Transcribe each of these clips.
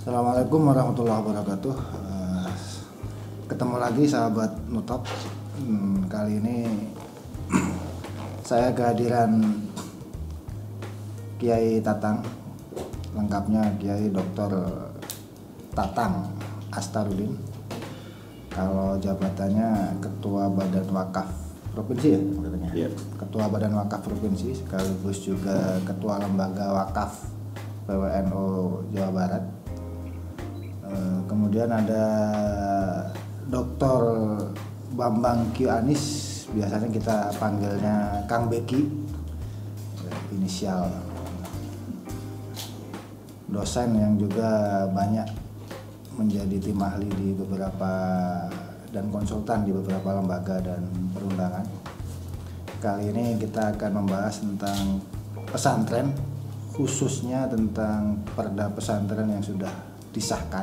Assalamualaikum warahmatullahi wabarakatuh. Ketemu lagi sahabat Nutop. Kali ini saya kehadiran Kiai Tatang, lengkapnya Kiai Dr. Tatang Astarudin. Kalau jabatannya Ketua Badan Wakaf Provinsi ya, katanya. Yeah. Ketua Badan Wakaf Provinsi sekaligus juga Ketua Lembaga Wakaf PWNU Jawa Barat. Kemudian ada Dr. Bambang Q. Anis, biasanya kita panggilnya Kang Beki, inisial. Dosen yang juga banyak menjadi tim ahli di beberapa dan konsultan di beberapa lembaga dan perundangan. Kali ini kita akan membahas tentang pesantren, khususnya tentang perda pesantren yang sudah disahkan,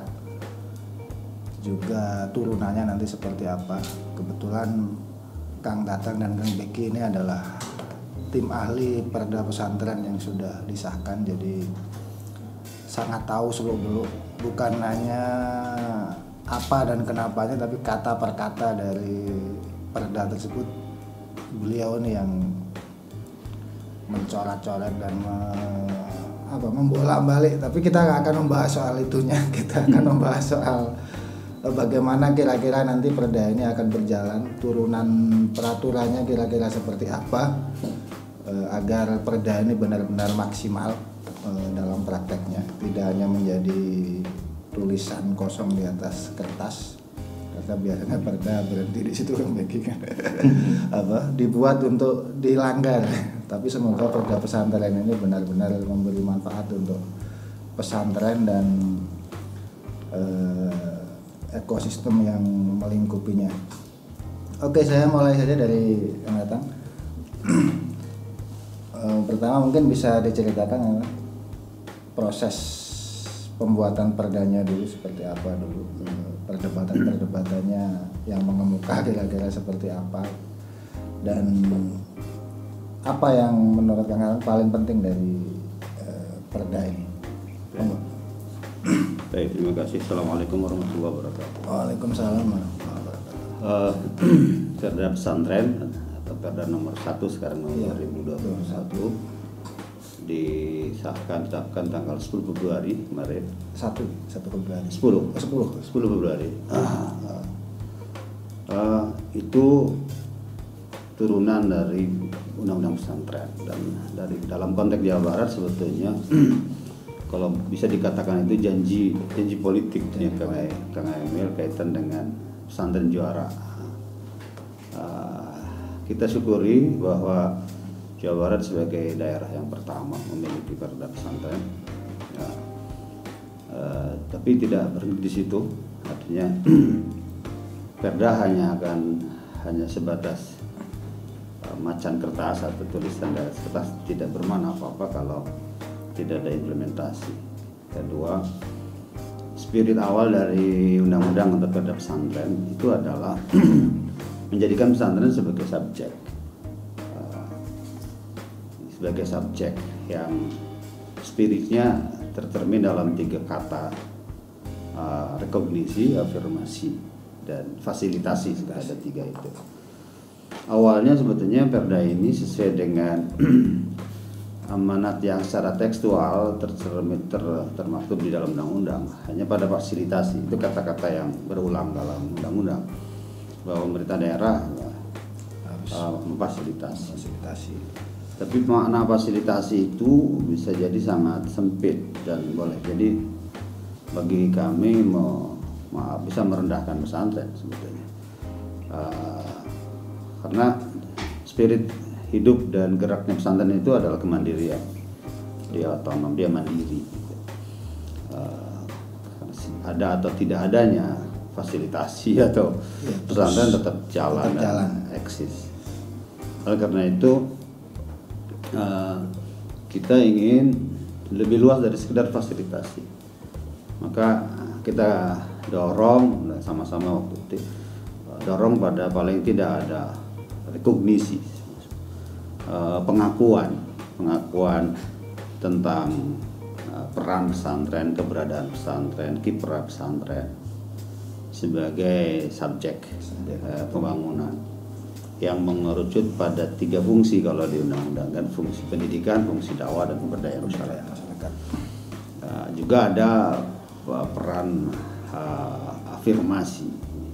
juga turunannya nanti seperti apa. Kebetulan Kang Tatang dan Kang Beki ini adalah tim ahli perda pesantren yang sudah disahkan, jadi sangat tahu seluk-beluk, bukan hanya apa dan kenapanya, tapi kata per kata dari perda tersebut. Beliau ini yang mencoret-coret dan membolak-balik, tapi kita nggak akan membahas soal itunya. Kita akan membahas soal bagaimana kira-kira nanti perda ini akan berjalan, turunan peraturannya kira-kira seperti apa, agar perda ini benar-benar maksimal dalam prakteknya, tidak hanya menjadi tulisan kosong di atas kertas. Karena biasanya perda berhenti di situ kan, dibuat untuk dilanggar. Tapi semoga perda pesantren ini benar-benar memberi manfaat untuk pesantren dan ekosistem yang melingkupinya. Oke, saya mulai saja dari yang datang. Pertama mungkin bisa diceritakan proses pembuatan perdanya dulu seperti apa dulu, perdebatan-perdebatannya yang mengemuka kira-kira seperti apa, dan apa yang menurut Kang paling penting dari perda ini. Baik, terima kasih. Assalamualaikum warahmatullahi wabarakatuh. Waalaikumsalam warahmatullahi wabarakatuh. Perda pesantren atau Perda nomor 1 sekarang nomor 2021 disahkan tanggal 10 Februari kemarin. 1 Februari. 10 Februari. Itu turunan dari Undang-Undang Pesantren, dan dari dalam konteks Jawa Barat sebetulnya kalau bisa dikatakan itu janji politik ya Kang Emil kaitan dengan pesantren juara. Kita syukuri bahwa Jawa Barat sebagai daerah yang pertama memiliki perda pesantren, ya, tapi tidak berhenti di situ. Artinya perda hanya sebatas macan kertas atau tulisan dari kertas, tidak bermakna apa-apa kalau tidak ada implementasi. Kedua, spirit awal dari undang-undang atau perda pesantren itu adalah menjadikan pesantren sebagai subjek yang spiritnya tercermin dalam 3 kata, rekognisi, afirmasi, dan fasilitasi. Sudah ada 3 itu. Awalnya sebetulnya perda ini sesuai dengan amanat yang secara tekstual termaktub di dalam undang-undang, hanya pada fasilitasi. Itu kata-kata yang berulang dalam undang-undang, bahwa pemerintah daerah memfasilitasi. Tapi makna fasilitasi itu bisa jadi sangat sempit dan boleh jadi bagi kami bisa merendahkan pesantren sebetulnya, karena spirit hidup dan geraknya pesantren itu adalah kemandirian. Dia otonom, dia mandiri. Ada atau tidak adanya fasilitasi atau pesantren tetap jalan. Eksis. Oleh karena itu kita ingin lebih luas dari sekedar fasilitasi. Maka kita dorong sama-sama waktu itu pada paling tidak ada rekognisi, pengakuan tentang peran pesantren, keberadaan pesantren, kiprah pesantren sebagai subjek pembangunan yang mengerucut pada 3 fungsi kalau di undang-undang, kan fungsi pendidikan, fungsi dakwah, dan pemberdayaan masyarakat. Juga ada peran afirmasi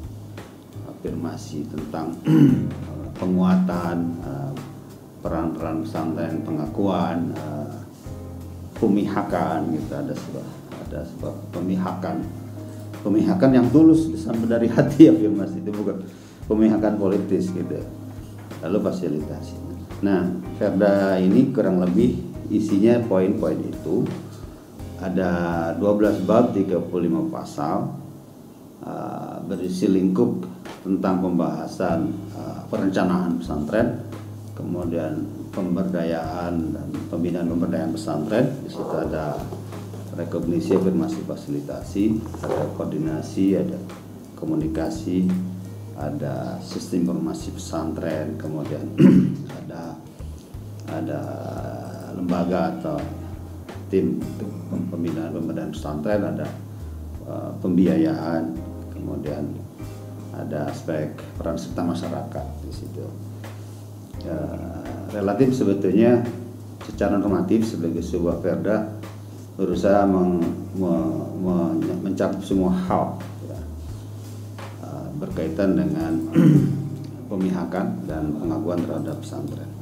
tentang penguatan peran-peran pesantren, pengakuan, pemihakan gitu, ada sebuah pemihakan yang tulus sampai dari hati. Afirmasi itu bukan pemihakan politis gitu. Lalu fasilitasi. Nah, Perda ini kurang lebih isinya poin-poin itu. Ada 12 bab, 35 pasal, berisi lingkup tentang pembahasan perencanaan pesantren, kemudian pemberdayaan dan pembinaan pemberdayaan pesantren. Di situ ada rekognisi, afirmasi, fasilitasi, ada koordinasi, ada komunikasi, ada sistem informasi pesantren, kemudian ada lembaga atau tim pembinaan pemberdayaan pesantren, ada pembiayaan, kemudian ada aspek peran serta masyarakat di situ. Relatif sebetulnya secara normatif sebagai sebuah perda berusaha mencakup semua hal ya, berkaitan dengan pemihakan dan pengakuan terhadap pesantren.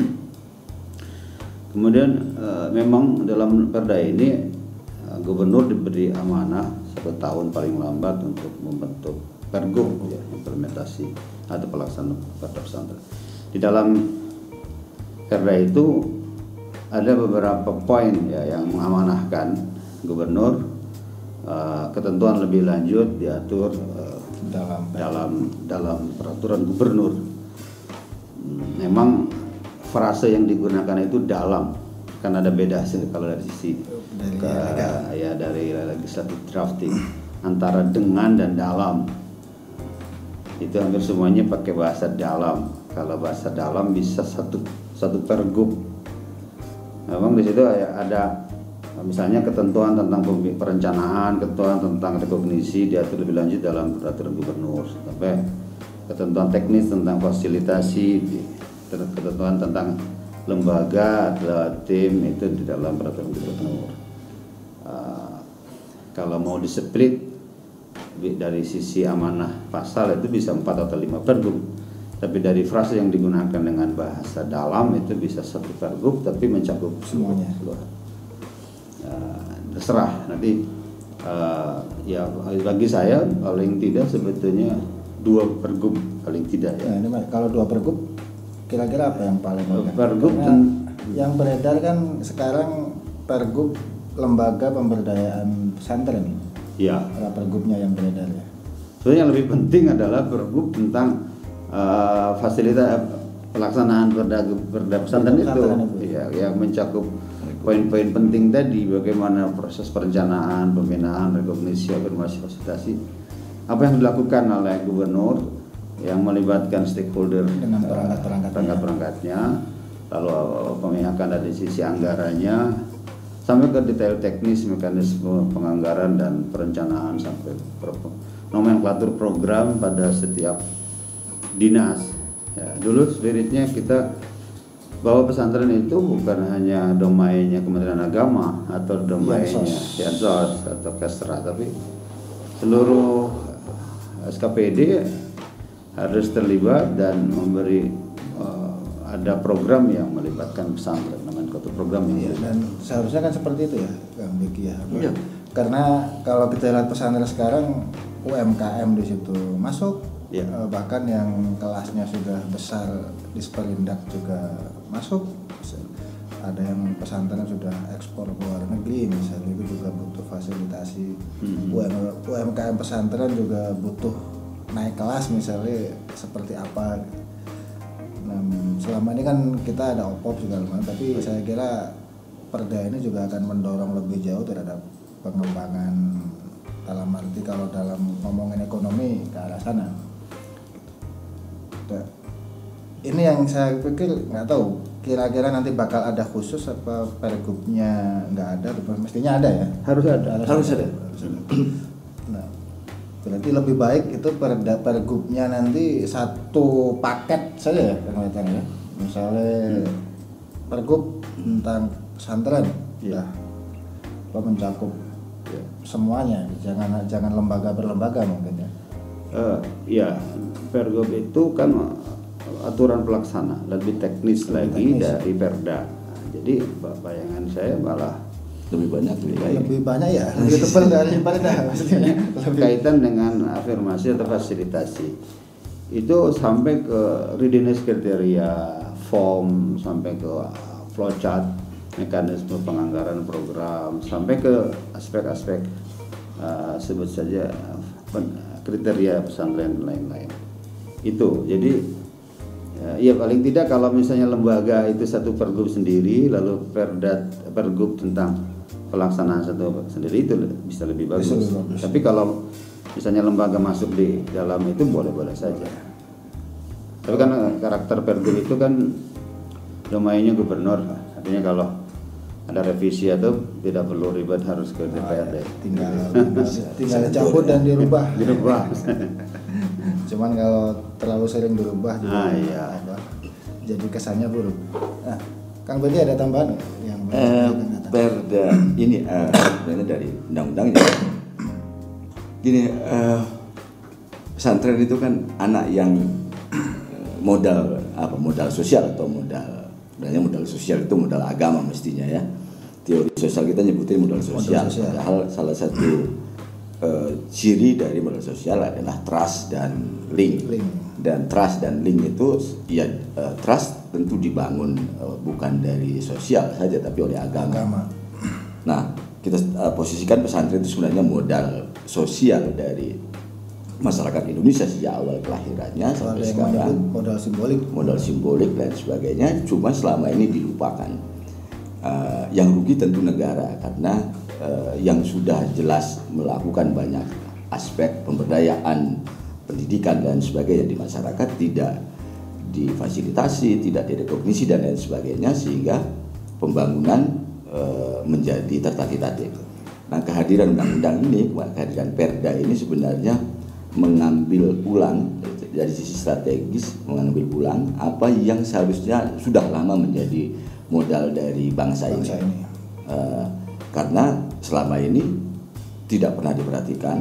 Kemudian memang dalam perda ini gubernur diberi amanah 1 tahun paling lambat untuk membentuk pergub ya, implementasi atau pelaksanaan perda pesantren. Di dalam perda itu ada beberapa poin ya yang mengamanahkan gubernur, ketentuan lebih lanjut diatur dalam peraturan gubernur. Memang frase yang digunakan itu dalam, kan ada beda sih kalau dari sisi dari legislative drafting antara dengan dan dalam. Itu hampir semuanya pakai bahasa dalam. Kalau bahasa dalam bisa satu pergub. Memang di situ ada misalnya ketentuan tentang perencanaan, ketentuan tentang rekognisi diatur lebih lanjut dalam peraturan gubernur, sampai ketentuan teknis tentang fasilitasi, ketentuan tentang lembaga atau tim itu di dalam peraturan gubernur. Kalau mau di-split dari sisi amanah pasal itu bisa 4 atau 5 pergub. Tapi dari frase yang digunakan dengan bahasa dalam itu bisa 1 pergub tapi mencakup semuanya. Terserah nanti ya bagi saya paling tidak sebetulnya 2 pergub paling tidak ya. Nah, ini kalau 2 pergub kira-kira apa yang paling pergub yang beredar kan sekarang pergub lembaga pemberdayaan pesantren. Ya. Pergubnya yang beredar ya. Sebenarnya yang lebih penting adalah pergub tentang fasilitas pelaksanaan perda pesantren itu ya, yang mencakup poin-poin penting tadi, bagaimana proses perencanaan, pembinaan, rekognisi, afirmasi, fasilitasi, apa yang dilakukan oleh gubernur yang melibatkan stakeholder dengan perangkat-perangkatnya, lalu pemihakan dari sisi anggarannya sampai ke detail teknis, mekanisme penganggaran dan perencanaan sampai nomenklatur program pada setiap dinas. Ya, dulu spiritnya kita bahwa pesantren itu bukan hanya domainnya Kementerian Agama atau domainnya Yansos atau Kesra, tapi seluruh SKPD harus terlibat dan memberi ada program yang melibatkan pesantren, nomenklatur program ini. Dan seharusnya kan seperti itu ya, Kang Beki ya. Iya. Karena kalau kita lihat pesantren sekarang UMKM di situ masuk. Ya. Bahkan yang kelasnya sudah besar di Sperindak juga masuk. Ada yang pesantren sudah ekspor ke luar negeri misalnya, itu juga butuh fasilitasi. UMKM pesantren juga butuh naik kelas misalnya seperti apa. Nah, selama ini kan kita ada OPOP segala macam, tapi saya kira perda ini juga akan mendorong lebih jauh terhadap pengembangan dalam arti kalau dalam ngomongin ekonomi ke arah sana. ini yang saya pikir, nggak tahu kira-kira nanti bakal ada khusus apa pergubnya nggak ada, mestinya ada ya. Harus ada. Nah, berarti lebih baik itu pergubnya nanti satu paket saja ya kelihatannya ya. Misalnya pergub tentang pesantren, ya, mencakup semuanya, jangan lembaga per lembaga mungkin ya. Ya, pergub itu kan aturan pelaksana, lebih teknis lagi dari perda. Jadi bayangan saya malah lebih banyak ya, lebih tebal dari perda maksudnya. Kaitan dengan afirmasi atau fasilitasi itu sampai ke readiness kriteria, form, sampai ke flowchart, mekanisme penganggaran program, sampai ke aspek-aspek sebut saja kriteria pesantren dan lain-lain. Itu jadi ya paling tidak kalau misalnya lembaga itu satu pergub sendiri, lalu pergub tentang pelaksanaan satu sendiri, itu bisa lebih bagus. Tapi kalau misalnya lembaga masuk di dalam itu boleh-boleh saja. Tapi kan karakter pergub itu kan domainnya gubernur, artinya kalau ada revisi atau tidak perlu ribet harus ke DPRD. Tinggal cabut dan dirubah. Cuman kalau terlalu sering dirubah juga jadi kesannya buruk. Nah, Kang Bedi ada tambahan yang perda ini sebenarnya dari undang-undangnya. Gini, pesantren itu kan anak yang modal sosial atau modal sosial itu modal agama mestinya ya. Teori sosial kita nyebutin modal sosial. Padahal salah satu ciri dari modal sosial adalah trust dan link. Dan trust dan link itu ya trust tentu dibangun bukan dari sosial saja tapi oleh agama. Nah, kita posisikan pesantren itu sebenarnya modal sosial dari masyarakat Indonesia sejak awal kelahirannya sampai sekarang. Modal simbolik dan sebagainya. Cuma selama ini dilupakan. Yang rugi tentu negara karena yang sudah jelas melakukan banyak aspek pemberdayaan, pendidikan dan sebagainya di masyarakat tidak difasilitasi, tidak direkognisi dan lain sebagainya sehingga pembangunan menjadi tertatih-tatih. Nah, kehadiran undang-undang ini, kehadiran perda ini sebenarnya mengambil ulang dari sisi strategis, mengambil ulang apa yang seharusnya sudah lama menjadi modal dari bangsa ini. Karena selama ini tidak pernah diperhatikan.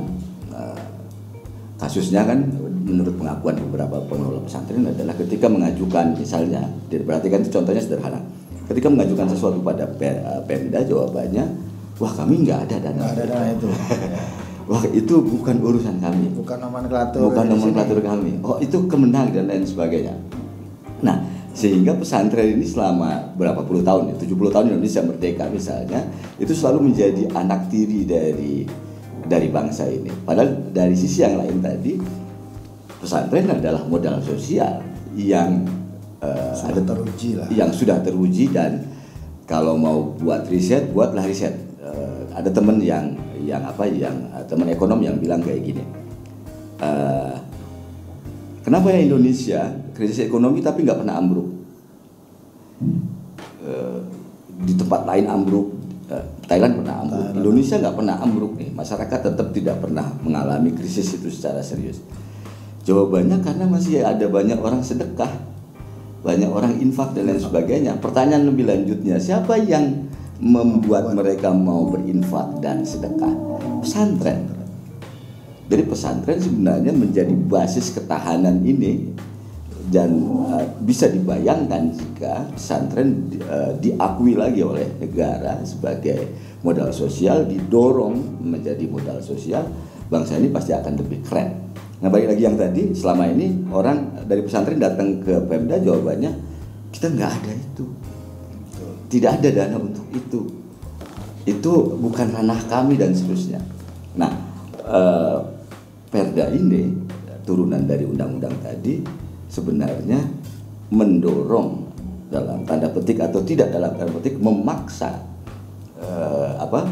Kasusnya kan menurut pengakuan beberapa pengelola pesantren adalah ketika mengajukan, misalnya diperhatikan, itu contohnya sederhana, ketika mengajukan sesuatu pada Pemda, jawabannya, wah kami nggak ada dana itu. Wah itu bukan urusan kami, bukan nomenklatur kami, oh itu kemenang dan lain sebagainya. Nah, sehingga pesantren ini selama berapa puluh tahun, 70 tahun Indonesia merdeka misalnya, itu selalu menjadi anak tiri dari bangsa ini. Padahal dari sisi yang lain tadi, pesantren adalah modal sosial yang sudah teruji dan kalau mau buat riset, buatlah riset. Ada teman yang teman ekonom yang bilang kayak gini. Kenapa ya Indonesia krisis ekonomi tapi nggak pernah ambruk? Di tempat lain ambruk, Thailand pernah ambruk, Indonesia nggak pernah ambruk nih. Masyarakat tetap tidak pernah mengalami krisis itu secara serius. Jawabannya karena masih ada banyak orang sedekah, banyak orang infak dan lain sebagainya. Pertanyaan lebih lanjutnya, siapa yang membuat mereka mau berinfak dan sedekah? Pesantren. Jadi pesantren sebenarnya menjadi basis ketahanan ini dan bisa dibayangkan jika pesantren diakui lagi oleh negara sebagai modal sosial, didorong menjadi modal sosial, bangsa ini pasti akan lebih keren. Nah, balik lagi yang tadi, selama ini orang dari pesantren datang ke Pemda, jawabannya kita nggak ada itu, tidak ada dana untuk itu bukan ranah kami dan seterusnya. Nah, Perda ini turunan dari undang-undang tadi sebenarnya mendorong dalam tanda petik atau tidak dalam tanda petik memaksa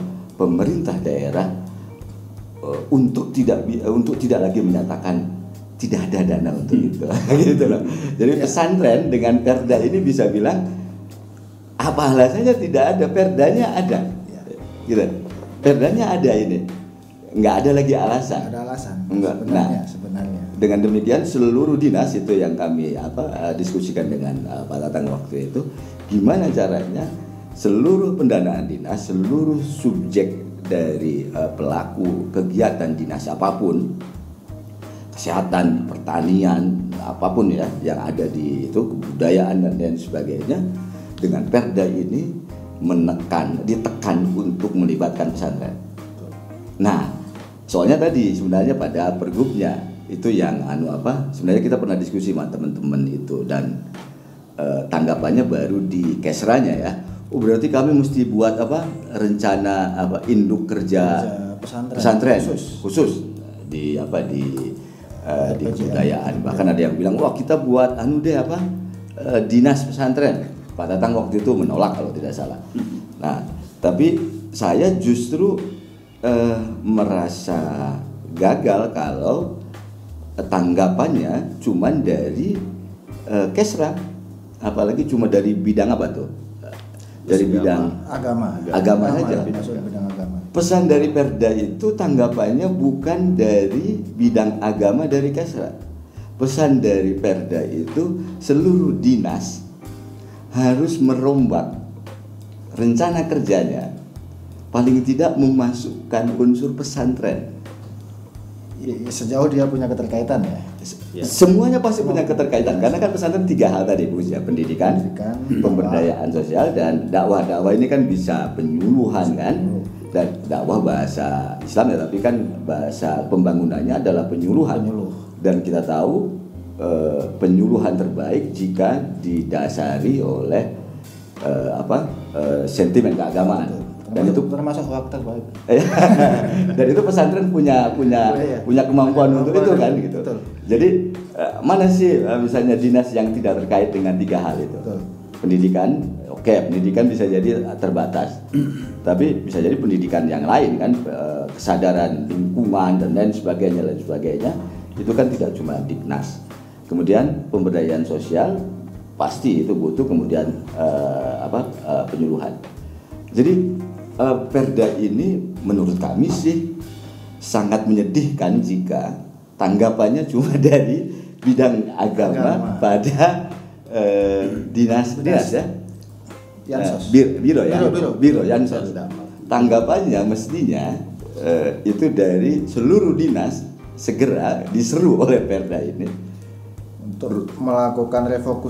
pemerintah daerah untuk tidak lagi menyatakan tidak ada dana untuk itu. Gitu loh. Jadi pesantren dengan perda ini bisa bilang apa alasannya tidak ada, perdanya ada. Gitu. Perdanya ada ini. Nggak ada lagi alasan. Nggak ada alasan. Enggak. Sebenarnya. Dengan demikian seluruh dinas itu yang kami diskusikan dengan Pak Tatang waktu itu, gimana caranya seluruh pendanaan dinas, seluruh subjek dari pelaku kegiatan dinas apapun, kesehatan, pertanian, apapun ya yang ada di itu, kebudayaan dan lain sebagainya, dengan perda ini ditekan untuk melibatkan pesantren. Nah, soalnya tadi sebenarnya pada pergubnya itu yang sebenarnya kita pernah diskusi sama teman-teman itu, dan tanggapannya baru di kesranya ya. Oh, berarti kami mesti buat rencana induk kerja pesantren khusus di kebudayaan. Bahkan ada yang bilang, wah kita buat dinas pesantren. Pak Tatang waktu itu menolak kalau tidak salah. Nah, tapi saya justru merasa gagal kalau tanggapannya cuma dari kesra, apalagi cuma dari bidang apa tuh? Dari bidang agama saja. Pesan dari perda itu tanggapannya bukan dari bidang agama dari kesra. Pesan dari perda itu seluruh dinas harus merombak rencana kerjanya, paling tidak memasukkan unsur pesantren. Sejauh dia punya keterkaitan ya. Semuanya pasti punya keterkaitan, karena kan pesantren 3 hal tadi Bu ya, pendidikan, pemberdayaan sosial, dan dakwah. Dakwah ini kan bisa penyuluhan kan, dan dakwah bahasa Islam ya, tapi kan bahasa pembangunannya adalah penyuluhan. Dan kita tahu penyuluhan terbaik jika didasari oleh sentimen keagamaan. Dan itu termasuk waktu terbaik. Dan itu pesantren punya kemampuan untuk itu kan gitu. Betul. Jadi mana sih misalnya dinas yang tidak terkait dengan 3 hal itu? Betul. Pendidikan, pendidikan bisa jadi terbatas. Tapi bisa jadi pendidikan yang lain kan, kesadaran lingkungan dan lain sebagainya. Itu kan tidak cuma Diknas. Kemudian pemberdayaan sosial pasti itu butuh, kemudian penyuluhan. Jadi perda ini menurut kami sih sangat menyedihkan jika tanggapannya cuma dari bidang agama. Pada dinas ya, biro Yansos. Tanggapannya mestinya itu dari seluruh dinas segera diseru oleh perda ini untuk melakukan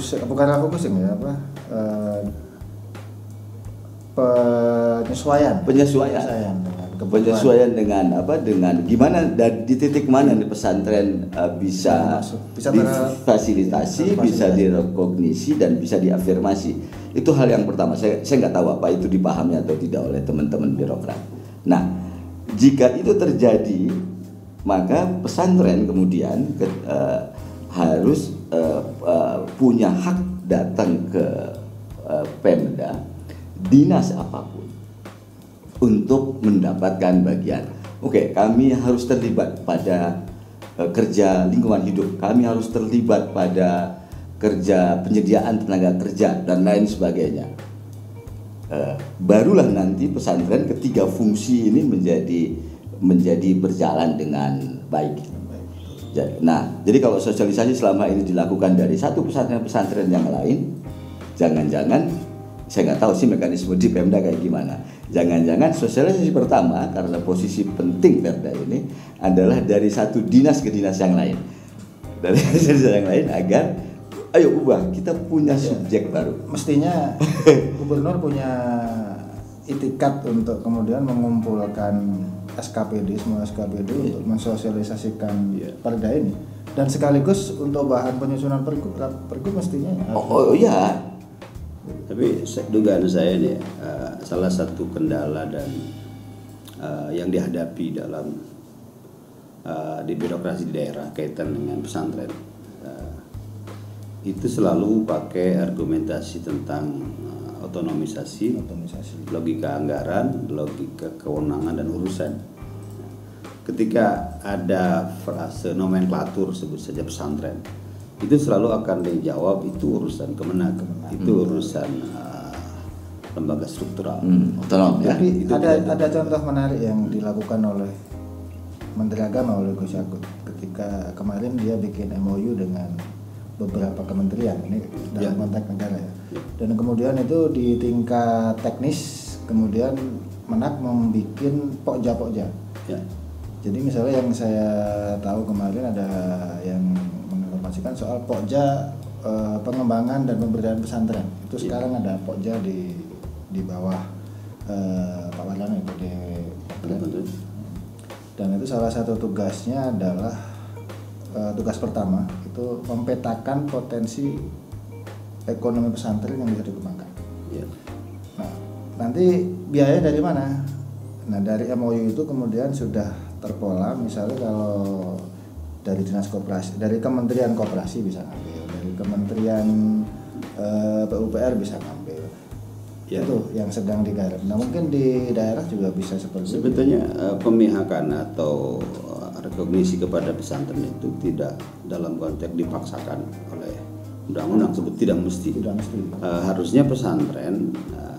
penyesuaian dengan gimana di titik mana nih pesantren bisa difasilitasi, bisa direkognisi dan bisa diafirmasi. Itu hal yang pertama. Saya nggak tahu apa itu dipahami atau tidak oleh teman-teman birokrat. Nah, jika itu terjadi, maka pesantren kemudian harus punya hak datang ke Pemda, dinas apapun, untuk mendapatkan bagian. Oke, kami harus terlibat pada kerja lingkungan hidup, kami harus terlibat pada kerja penyediaan tenaga kerja dan lain sebagainya. Barulah nanti pesantren ketiga fungsi ini menjadi berjalan dengan baik. Jadi kalau sosialisasi selama ini dilakukan dari satu pesantren yang lain, jangan-jangan, saya nggak tahu sih mekanisme di Pemda kayak gimana. Jangan-jangan sosialisasi pertama, karena posisi penting Perda ini adalah dari satu dinas ke dinas yang lain, agar ayo ubah, kita punya subjek baru. Mestinya gubernur punya itikat untuk kemudian mengumpulkan SKPD, semua SKPD untuk mensosialisasikan Perda ini, dan sekaligus untuk bahan penyusunan pergub mestinya. Iya. Tapi dugaan saya nih, salah satu kendala dan yang dihadapi dalam di birokrasi di daerah kaitan dengan pesantren, itu selalu pakai argumentasi tentang otonomisasi, logika anggaran, logika kewenangan dan urusan. ketika ada frase nomenklatur sebut saja pesantren, itu selalu akan dijawab itu urusan Kemenak, itu urusan lembaga struktural. Tolong ya. Tapi ada contoh menarik yang dilakukan oleh Menteri Agama, oleh Gus Yakut, ketika kemarin dia bikin MOU dengan beberapa kementerian ini dalam konteks negara ya. Dan kemudian itu di tingkat teknis kemudian Menak membuat pokja. Ya. Jadi misalnya yang saya tahu kemarin ada yang menginformasikan soal pokja pengembangan dan pemberdayaan pesantren. Itu sekarang ada pokja di bawah Pak Wardana itu di dan itu salah satu tugasnya adalah tugas pertama itu memetakan potensi ekonomi pesantren yang bisa dikembangkan. Ya. Nah, nanti biaya dari mana? Nah, dari MOU itu kemudian sudah terpola, misalnya kalau dari dinas koperasi, dari Kementerian Koperasi bisa ngambil, dari Kementerian PUPR bisa ngambil. Ya. Itu yang sedang digarap. Nah, mungkin di daerah juga bisa seperti sebetulnya pemihakan atau rekognisi kepada pesantren itu tidak dalam konteks dipaksakan oleh undang-undang, sebut tidak mesti. Harusnya pesantren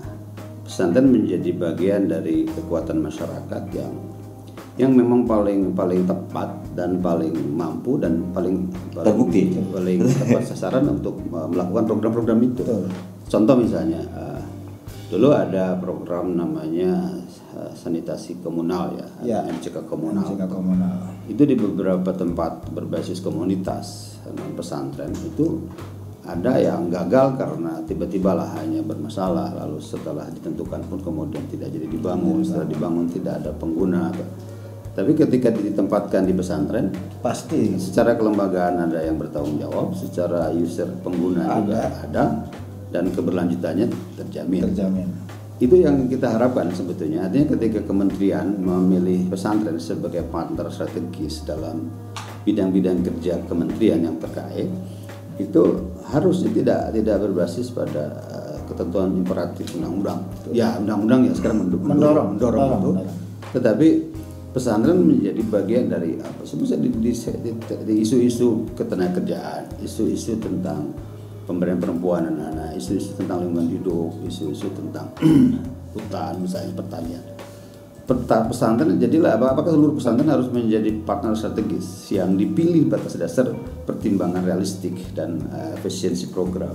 menjadi bagian dari kekuatan masyarakat yang memang paling tepat dan paling mampu dan paling terbukti, paling tepat sasaran untuk melakukan program-program itu. Contoh misalnya dulu ada program namanya sanitasi komunal ya. MCK komunal. Itu di beberapa tempat berbasis komunitas non pesantren itu ada yang gagal karena tiba-tiba lahannya bermasalah, lalu setelah ditentukan pun kemudian tidak jadi dibangun, setelah dibangun tidak ada pengguna. Tapi ketika ditempatkan di pesantren, pasti secara kelembagaan ada yang bertanggung jawab, secara user pengguna juga ada, dan keberlanjutannya terjamin. Itu yang kita harapkan sebetulnya. Artinya ketika kementerian memilih pesantren sebagai partner strategis dalam bidang-bidang kerja kementerian yang terkait, itu harusnya tidak berbasis pada ketentuan imperatif undang-undang. Ya, undang-undang ya sekarang mendorong itu. Tetapi pesantren menjadi bagian dari apa? Sebetulnya di isu-isu ketenagakerjaan, isu-isu tentang pemberdayaan perempuan dan anak, isu-isu tentang lingkungan hidup, isu-isu tentang hutan, misalnya pertanian. Pesantren jadilah apakah seluruh pesantren harus menjadi partner strategis yang dipilih batas dasar pertimbangan realistik dan efisiensi program.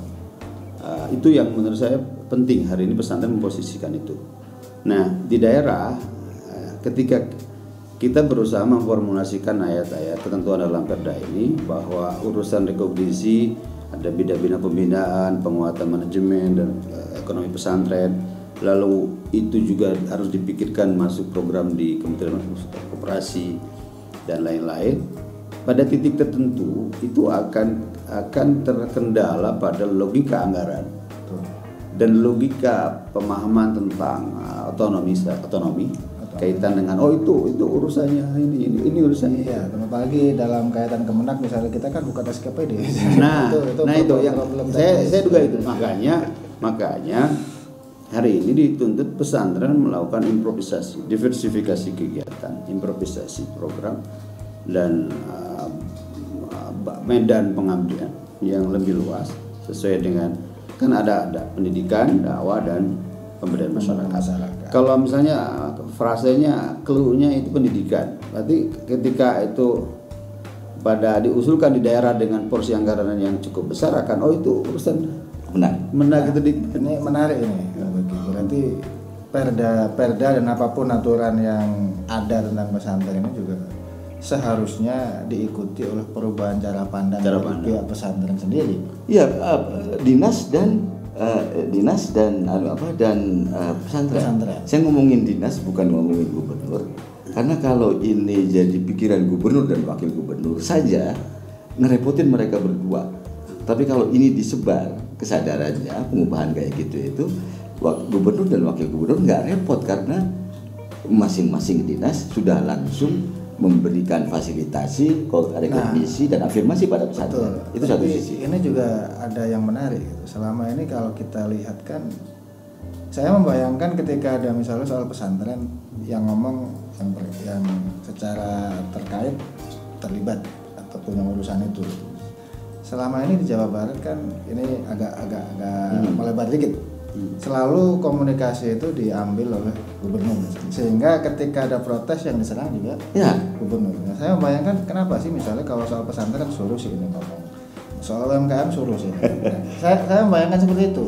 Itu yang menurut saya penting hari ini pesantren memposisikan itu. Nah, di daerah ketika kita berusaha memformulasikan ayat-ayat ketentuan dalam Perda ini bahwa urusan rekognisi ada bidang-bidang pembinaan, penguatan manajemen dan ekonomi pesantren. Lalu itu juga harus dipikirkan masuk program di Kementerian Koperasi dan lain-lain. Pada titik tertentu itu akan terkendala pada logika anggaran dan logika pemahaman tentang otonomi kaitan dengan itu urusannya ini urusannya. Iya, apalagi dalam kaitan Kemenak misalnya kita kan bukan SKPD. itu yang saya duga itu. Makanya hari ini dituntut pesantren melakukan improvisasi, diversifikasi kegiatan, improvisasi program dan medan pengabdian yang lebih luas sesuai dengan kan ada pendidikan, dakwah dan pemberdayaan masyarakat. Kalau misalnya frasenya, clue-nya itu pendidikan, berarti ketika itu pada diusulkan di daerah dengan porsi anggaran yang cukup besar akan itu urusan menang gitu. Ini menarik ini, berarti perda dan apapun aturan yang ada tentang pesantren ini juga seharusnya diikuti oleh perubahan cara pandang pihak pesantren sendiri. Iya, dinas dan pesantren. Saya ngomongin dinas bukan ngomongin gubernur. Karena kalau ini jadi pikiran gubernur dan wakil gubernur saja ngerepotin mereka berdua. Tapi kalau ini disebar kesadarannya pengubahan kayak gitu itu gubernur dan wakil gubernur nggak repot karena masing-masing dinas sudah langsung memberikan fasilitasi, rekognisi dan afirmasi pada pesantren. Itu satu sisi. Ini juga ada yang menarik. Selama ini kalau kita lihat kan saya membayangkan ketika ada misalnya soal pesantren yang ngomong yang secara terlibat atau punya urusan itu. Selama ini di Jawa Barat kan ini agak melebar dikit. Selalu komunikasi itu diambil oleh gubernur, sehingga ketika ada protes yang diserang juga gubernur. Nah, saya membayangkan kenapa sih misalnya kalau soal pesantren suruh sih ini ngomong, soal UMKM suruh sih. Saya membayangkan seperti itu.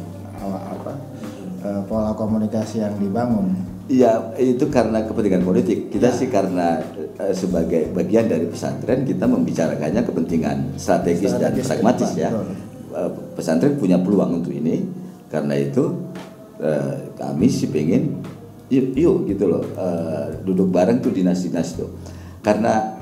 Pola komunikasi yang dibangun. Iya, itu karena kepentingan politik. Kita sih karena sebagai bagian dari pesantren kita membicarakannya kepentingan strategis dan pragmatis ya. Pesantren punya peluang untuk ini, karena itu kami sih pengen yuk gitu loh, duduk bareng tuh dinas-dinas tuh. Karena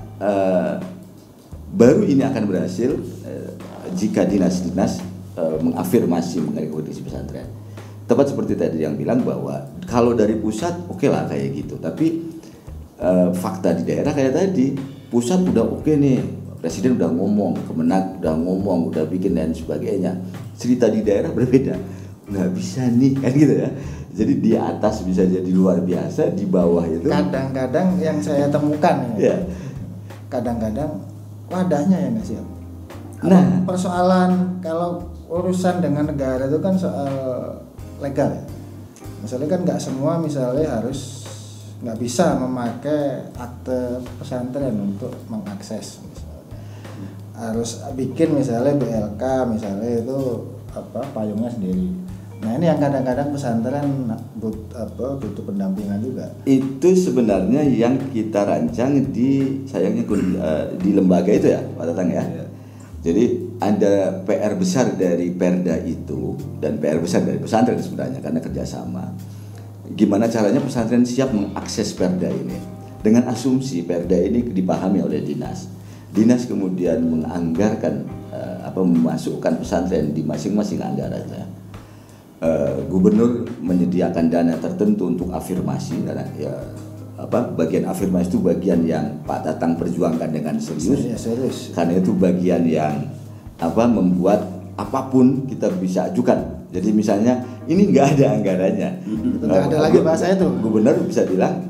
baru ini akan berhasil jika dinas-dinas mengafirmasi mengenai kondisi pesantren. Tepat seperti tadi yang bilang bahwa kalau dari pusat oke lah kayak gitu, tapi fakta di daerah kayak tadi, pusat udah oke nih, presiden udah ngomong, Kemenak udah ngomong, udah bikin dan sebagainya. Cerita di daerah berbeda, nggak bisa nih kan gitu ya. Jadi di atas bisa jadi luar biasa, di bawah itu kadang-kadang yang saya temukan ya, kadang-kadang wadahnya yang nggak siap. Nah, persoalan kalau urusan dengan negara itu kan soal legal ya. Misalnya kan nggak semua misalnya harus nggak bisa memakai akte pesantren untuk mengakses misalnya. Harus bikin misalnya BLK misalnya itu payungnya sendiri. Nah ini yang kadang-kadang pesantren butuh pendampingan juga. Itu sebenarnya yang kita rancang di di lembaga itu ya Pak Tatang ya. Jadi ada PR besar dari Perda itu dan PR besar dari pesantren sebenarnya karena kerjasama. Gimana caranya pesantren siap mengakses Perda ini dengan asumsi Perda ini dipahami oleh dinas. Dinas kemudian menganggarkan memasukkan pesantren di masing-masing anggarannya. Gubernur menyediakan dana tertentu untuk afirmasi dan bagian afirmasi itu bagian yang Pak Tatang perjuangkan dengan serius. Karena itu bagian yang membuat apapun kita bisa ajukan. Jadi misalnya ini nggak ada anggarannya, nggak ada lagi bahasa itu. Gubernur bisa bilang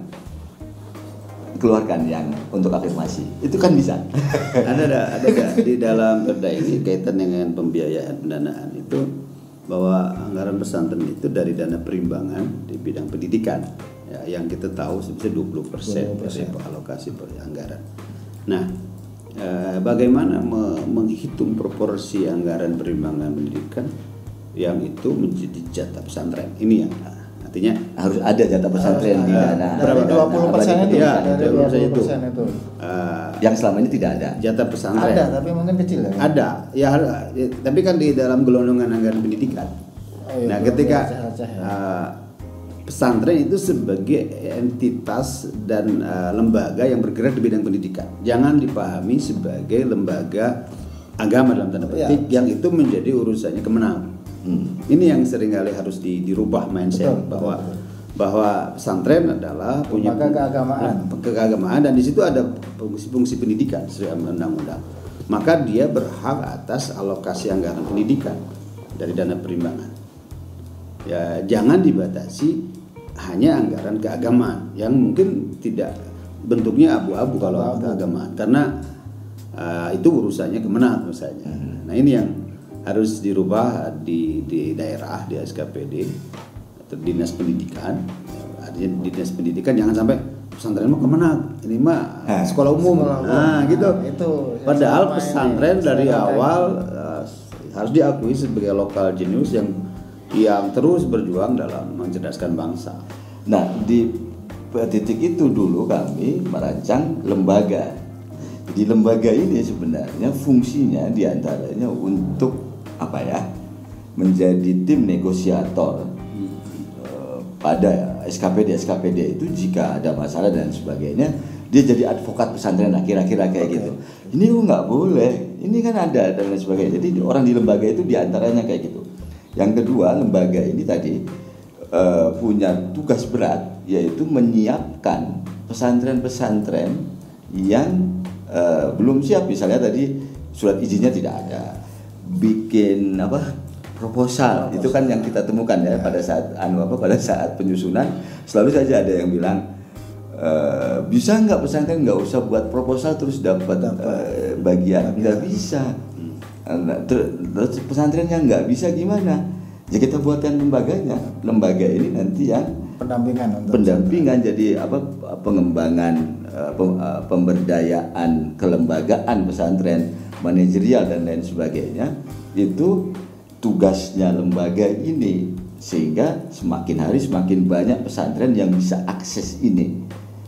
keluarkan yang untuk afirmasi, itu kan bisa. Ada di dalam Perda ini kaitan dengan pembiayaan pendanaan itu bahwa anggaran pesantren itu dari dana perimbangan di bidang pendidikan. Ya, yang kita tahu sebesar 20% dari alokasi anggaran. Nah, bagaimana menghitung proporsi anggaran perimbangan pendidikan yang itu menjadi jatah pesantren? Ini yang artinya harus ada jatah pesantren di dana. Berapa 20% itu? Ya, dari 20% itu. Yang selama ini tidak ada. Jatah pesantren. Ada, tapi mungkin kecil ya. Ada, ya, tapi kan di dalam gelondongan anggaran pendidikan. Nah, ketika pesantren itu sebagai entitas dan lembaga yang bergerak di bidang pendidikan. Jangan dipahami sebagai lembaga agama dalam tanda petik yang itu menjadi urusannya Kemenang. Ini yang seringkali harus dirubah mindset bahwa pesantren adalah punya keagamaan dan di situ ada fungsi pendidikan sesuai undang-undang. Maka dia berhak atas alokasi anggaran pendidikan dari dana perimbangan. Ya, jangan dibatasi hanya anggaran keagamaan yang mungkin tidak bentuknya abu-abu kalau keagamaan karena itu urusannya Kemenak misalnya. Nah ini yang harus dirubah di daerah, di SKPD atau dinas pendidikan. Artinya dinas pendidikan jangan sampai pesantren mah Kemenak, ini mah sekolah umum. Nah gitu. Itu padahal pesantren dari awal harus diakui sebagai lokal genius yang terus berjuang dalam mencerdaskan bangsa. Nah, di titik itu dulu kami merancang lembaga. Di lembaga ini sebenarnya fungsinya diantaranya untuk menjadi tim negosiator pada SKPD itu jika ada masalah dan sebagainya, dia jadi advokat pesantren kira-kira kayak gitu. Ini nggak boleh, ini kan ada dan lain sebagainya. Jadi orang di lembaga itu diantaranya kayak gitu. Yang kedua, lembaga ini tadi punya tugas berat, yaitu menyiapkan pesantren-pesantren yang belum siap. Misalnya tadi surat izinnya tidak ada, bikin proposal. Itu kan yang kita temukan ya pada saat pada saat penyusunan selalu saja ada yang bilang bisa nggak pesantren nggak usah buat proposal terus dapat bagian, nggak bisa. Terus pesantrennya nggak bisa gimana? Ya kita buatkan lembaganya. Lembaga ini nanti yang pendampingan jadi pengembangan pemberdayaan kelembagaan pesantren, manajerial dan lain sebagainya. Itu tugasnya lembaga ini, sehingga semakin hari semakin banyak pesantren yang bisa akses ini.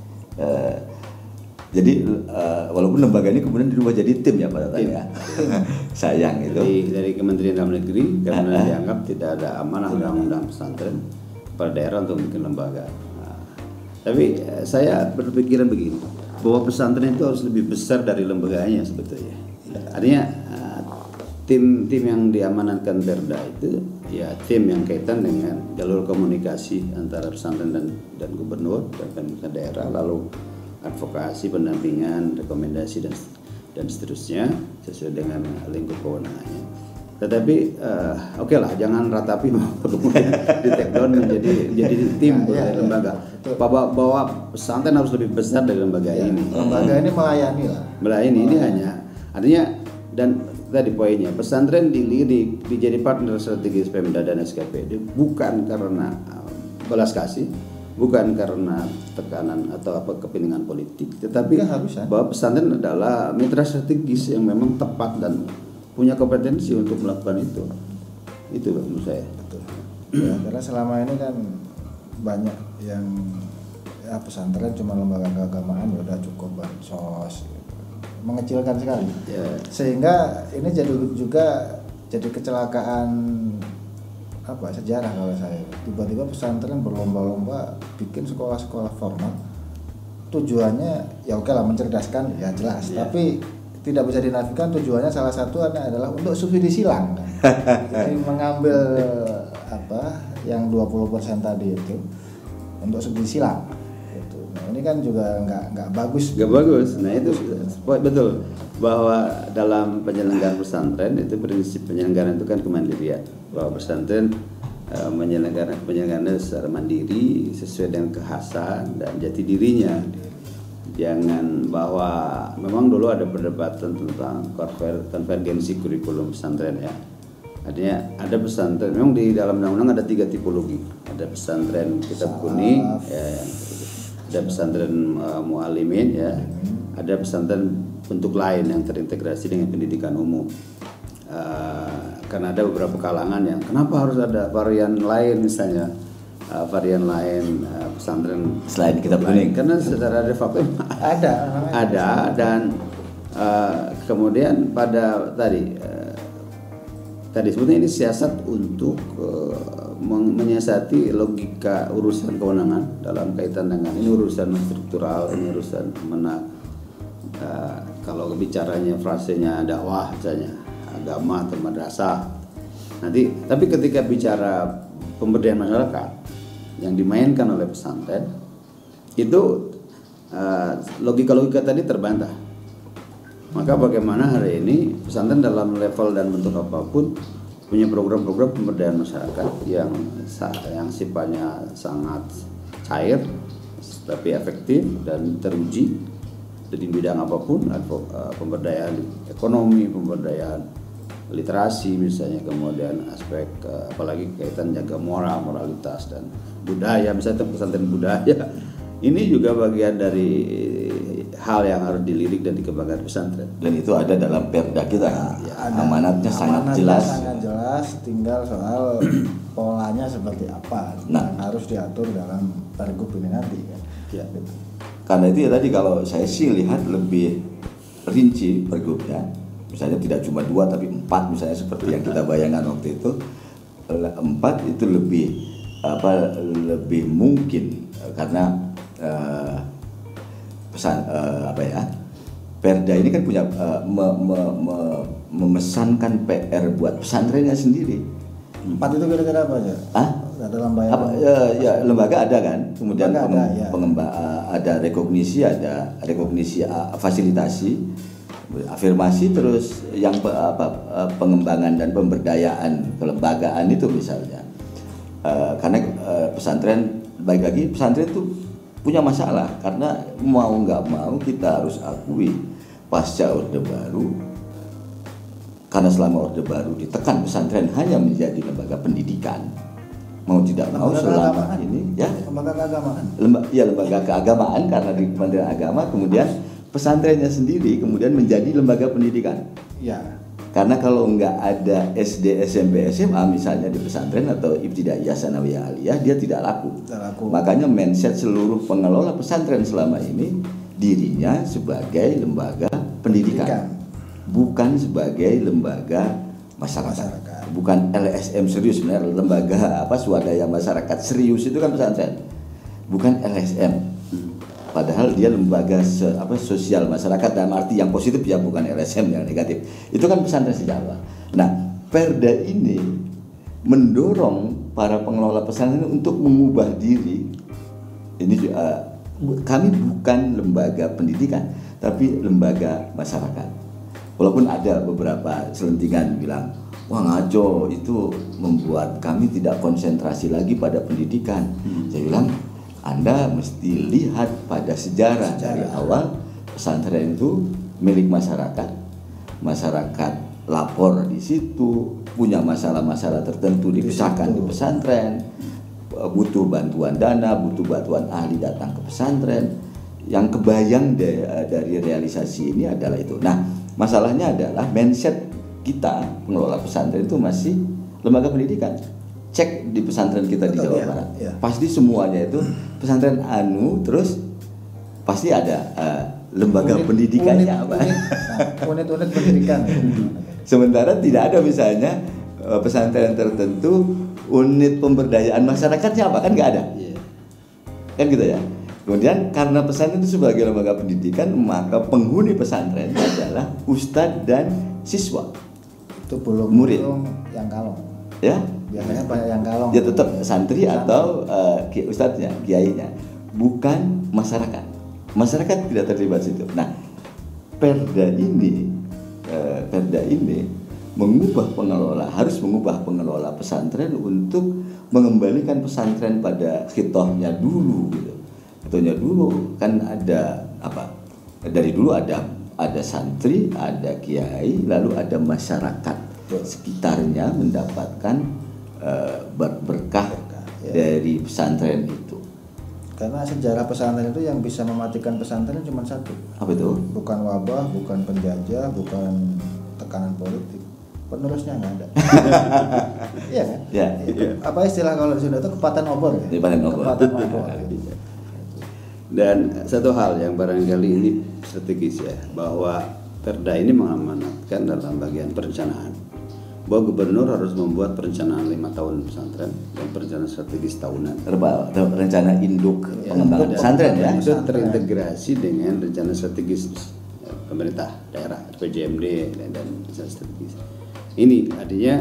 Jadi walaupun lembaga ini kemudian dirubah jadi tim ya Pak Tata ya. Sayang itu. Dari Kementerian Dalam Negeri karena dianggap tidak ada amanah undang-undang pesantren pada daerah untuk bikin lembaga. Tapi saya berpikiran begini, bahwa pesantren itu harus lebih besar dari lembaganya sebetulnya. Artinya tim yang diamanatkan Perda itu ya tim yang kaitan dengan jalur komunikasi antara pesantren dan gubernur dan pemerintah daerah, lalu advokasi, pendampingan, rekomendasi dan seterusnya sesuai dengan lingkup kewenangannya. Tetapi oke lah, jangan ratapi kemudian di take down menjadi tim dari lembaga. Bahwa pesantren harus lebih besar dari lembaga ini. Lembaga ini melayani lah. Melayani ini hanya artinya, dan tadi poinnya pesantren dilirik dijadi partner strategis Pemda dan SKPD bukan karena belas kasih, bukan karena tekanan atau kepentingan politik, tetapi bahwa pesantren adalah mitra strategis yang memang tepat dan punya kompetensi untuk melakukan itu menurut saya. Betul. Ya, karena selama ini kan banyak yang pesantren cuma lembaga keagamaan udah cukup bansos gitu. Mengecilkan sekali. Sehingga ini jadi kecelakaan sejarah kalau saya. Tiba-tiba pesantren berlomba-lomba bikin sekolah-sekolah formal. Tujuannya ya oke lah mencerdaskan ya jelas, tapi tidak bisa dinafikan tujuannya salah satu adalah untuk subsidi silang kan. Jadi mengambil yang 20% tadi itu untuk subsidi silang. Nah, ini kan juga nggak bagus. Nggak bagus. Nah itu betul bahwa dalam penyelenggaraan pesantren itu prinsip penyelenggaraan itu kan kemandirian. Bahwa pesantren penyelenggaraan secara mandiri sesuai dengan kekhasan dan jati dirinya. Jangan bahwa memang dulu ada perdebatan tentang konvergensi kurikulum pesantren ya. Artinya ada pesantren, memang di dalam undang-undang ada 3 tipologi. Ada pesantren kitab kuning, ada pesantren mualimin ya, ada pesantren bentuk lain yang terintegrasi dengan pendidikan umum. Karena ada beberapa kalangan yang kenapa harus ada varian lain, misalnya varian lain pesantren selain kitab kuning, karena secara de facto ada dan kemudian pada tadi sebetulnya ini siasat untuk menyiasati logika urusan kewenangan dalam kaitan dengan ini urusan struktural, ini urusan kalau bicaranya frasenya dakwah misalnya agama atau madrasah nanti, tapi ketika bicara pemberdayaan masyarakat yang dimainkan oleh pesantren itu logika-logika tadi terbantah. Maka bagaimana hari ini pesantren dalam level dan bentuk apapun punya program-program pemberdayaan masyarakat yang sifatnya sangat cair tapi efektif dan teruji di bidang apapun, pemberdayaan ekonomi, pemberdayaan literasi misalnya, kemudian aspek apalagi kaitan jaga moralitas dan budaya, misalnya pesantren budaya. Ini juga bagian dari hal yang harus dilirik dan dikembangkan pesantren. Dan itu ada dalam Perda kita. Ya, amanatnya sangat jelas. Tinggal soal polanya seperti apa yang harus diatur dalam Pergub ini nanti kan. Ya. Karena itu ya tadi kalau saya sih lihat lebih rinci Pergubnya. Misalnya tidak cuma 2 tapi 4 misalnya seperti yang kita bayangkan waktu itu. 4 itu lebih mungkin karena Perda ini kan punya memesankan PR buat pesantrennya sendiri. 4 itu kira-kira apa aja? Dalam bayangan lembaga ada kan, kemudian ada rekognisi fasilitasi, afirmasi, terus yang pengembangan dan pemberdayaan kelembagaan itu misalnya. Karena pesantren, baik lagi pesantren itu punya masalah karena mau nggak mau kita harus akui pasca Orde Baru, karena selama Orde Baru ditekan pesantren hanya menjadi lembaga pendidikan, mau tidak mau selama ini ya lembaga keagamaan. Lembaga keagamaan karena di Kementerian Agama, kemudian pesantrennya sendiri kemudian menjadi lembaga pendidikan. Ya. Karena kalau nggak ada SD, SMP, SMA misalnya di pesantren atau ibtidaiyah, sanawiyah, aliyah, dia tidak laku. Makanya mindset seluruh pengelola pesantren selama ini dirinya sebagai lembaga pendidikan. Bukan sebagai lembaga masyarakat. Bukan LSM serius, sebenarnya lembaga swadaya masyarakat serius itu kan pesantren. Bukan LSM. Padahal dia lembaga sosial masyarakat dalam arti yang positif ya, bukan LSM yang negatif. Itu kan pesantren sejak awal. Nah, Perda ini mendorong para pengelola pesantren untuk mengubah diri. Ini kami bukan lembaga pendidikan, tapi lembaga masyarakat. Walaupun ada beberapa selentingan bilang, wah ngaco, itu membuat kami tidak konsentrasi lagi pada pendidikan. Saya bilang, Anda mesti lihat pada sejarah dari awal pesantren itu milik masyarakat. Masyarakat lapor di situ, punya masalah-masalah tertentu dipisahkan di pesantren, butuh bantuan dana, butuh bantuan ahli datang ke pesantren. Yang kebayang dari realisasi ini adalah itu. Nah, masalahnya adalah mindset kita pengelola pesantren itu masih lembaga pendidikan. Cek di pesantren kita di Jawa Barat, pasti semuanya itu pesantren terus pasti ada lembaga pendidikannya unit pendidikan. Sementara tidak ada misalnya pesantren tertentu unit pemberdayaan masyarakatnya kan nggak ada, kan gitu ya. Kemudian karena pesantren itu sebagai lembaga pendidikan, maka penghuni pesantren adalah ustadz dan siswa. Itu belum murid yang kalong. Ya, biasanya banyak yang kalong. Dia tetap santri atau ustadznya, kiainya, bukan masyarakat. Masyarakat tidak terlibat situ. Nah, Perda ini harus mengubah pengelola pesantren untuk mengembalikan pesantren pada khitohnya dulu gitu. Khitohnya dulu kan ada dari dulu ada santri, ada kiai, lalu ada masyarakat sekitarnya mendapatkan berkah dari pesantren itu. Karena sejarah pesantren itu yang bisa mematikan pesantren cuma satu. Apa itu? Bukan wabah, bukan penjajah, bukan tekanan politik. Penerusnya nggak ada. Iya kan? Ya. Apa istilah kalau di Sunda itu kepaten obor ya? Kepaten obor. Dan satu hal yang barangkali ini strategis ya, bahwa Perda ini mengamanatkan dalam bagian perencanaan bahwa gubernur harus membuat perencanaan 5 tahun pesantren dan perencanaan strategis tahunan. Rencana induk pengembangan pesantren ya. Itu terintegrasi dengan rencana strategis pemerintah daerah, PJMD dan rencana strategis. Ini artinya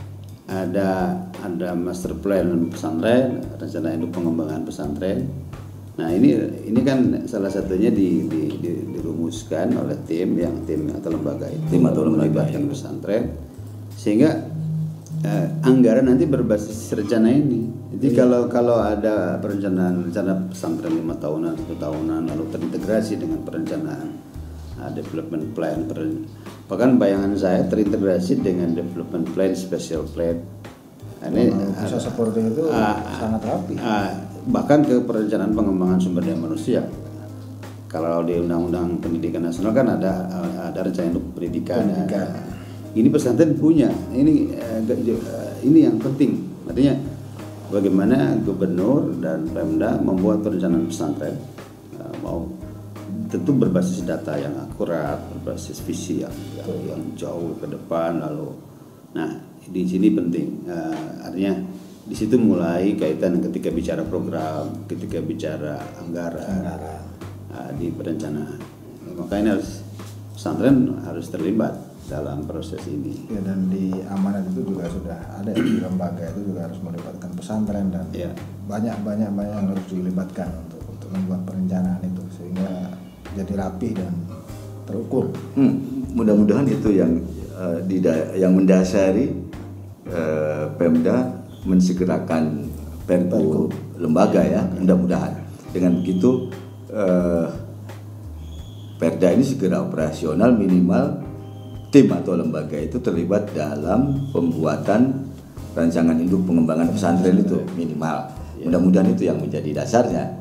ada master plan pesantren, rencana induk pengembangan pesantren. Nah ini kan salah satunya dirumuskan oleh tim atau lembaga itu, tim atau lembaga yang pesantren, sehingga anggaran nanti berbasis rencana ini. Jadi kalau ada rencana pesantren 5 tahunan, 1 tahunan, lalu terintegrasi dengan perencanaan development plan, bahkan bayangan saya terintegrasi dengan development plan, special plan. Ini bisa seperti itu sangat rapi. Bahkan ke perencanaan pengembangan sumber daya manusia. Kalau di Undang-Undang Pendidikan Nasional kan ada rencana untuk pendidikan. Ini pesantren punya. Ini yang penting. Artinya bagaimana gubernur dan Pemda membuat perencanaan pesantren tentu berbasis data yang akurat, berbasis visi yang jauh ke depan lalu. Nah, di sini penting. Artinya di situ mulai kaitan ketika bicara program, ketika bicara anggaran. Di perencanaan. Makanya pesantren harus terlibat dalam proses ini. Ya, dan di amanat itu juga sudah ada di lembaga itu juga harus melibatkan pesantren dan banyak yang harus dilibatkan untuk membuat perencanaan itu sehingga jadi rapi dan terukur. mudah-mudahan itu yang yang mendasari Pemda mensegerakan Perpu lembaga ya, mudah-mudahan dengan begitu Perda ini segera operasional, minimal tim atau lembaga itu terlibat dalam pembuatan rancangan induk pengembangan pesantren itu minimal. Mudah-mudahan itu yang menjadi dasarnya,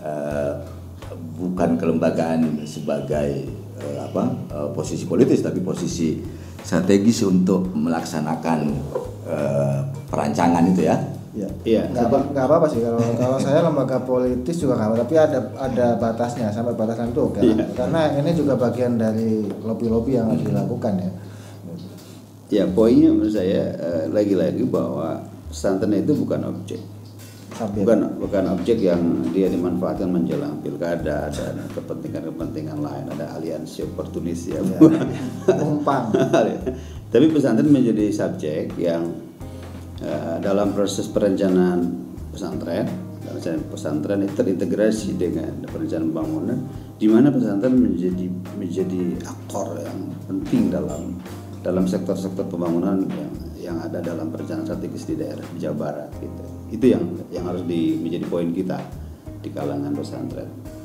bukan kelembagaan sebagai posisi politis, tapi posisi strategis untuk melaksanakan perancangan itu ya. Iya. Nggak apa-apa sih kalau saya lembaga politis juga nggak apa, tapi ada batasnya, sampai batasan itu oke. Karena ini juga bagian dari lobby-lobby yang harus dilakukan ya. Ya, poinnya menurut saya lagi-lagi bahwa pesantren itu bukan objek. Bukan objek yang dia dimanfaatkan menjelang pilkada dan kepentingan-kepentingan lain, ada aliansi oportunis ya. Numpang. Tapi pesantren menjadi subjek yang dalam proses perencanaan pesantren itu terintegrasi dengan perencanaan bangunan, di mana pesantren menjadi aktor yang penting dalam sektor-sektor pembangunan yang ada dalam perencanaan strategis di daerah di Jawa Barat gitu. Itu yang harus menjadi poin kita di kalangan pesantren.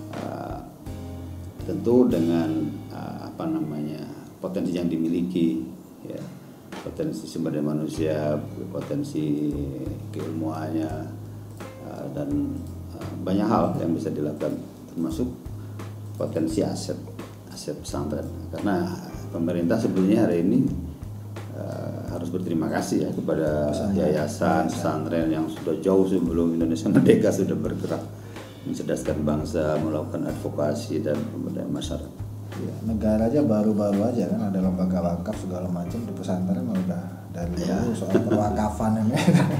Tentu dengan potensi yang dimiliki ya, potensi sumber daya manusia, potensi keilmuannya, dan banyak hal yang bisa dilakukan, termasuk potensi aset pesantren. Karena pemerintah sebetulnya hari ini harus berterima kasih ya kepada yayasan pesantren yang sudah jauh sebelum Indonesia merdeka sudah bergerak mencerdaskan bangsa, melakukan advokasi dan pemberdayaan masyarakat. Ya, negara aja baru-baru aja kan ada lembaga wakaf segala macam, di pesantren udah dari dulu soal perwakafan ini.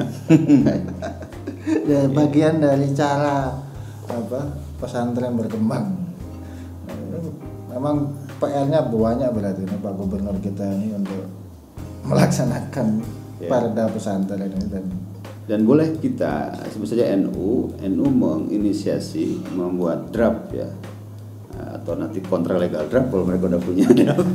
Ya, bagian dari cara pesantren berkembang. Memang PR-nya banyak berarti ini Pak Gubernur kita ini untuk melaksanakan perda pesantren ini dan boleh kita sebut saja NU menginisiasi membuat draft ya, atau nanti kontra legal draft kalau mereka udah punya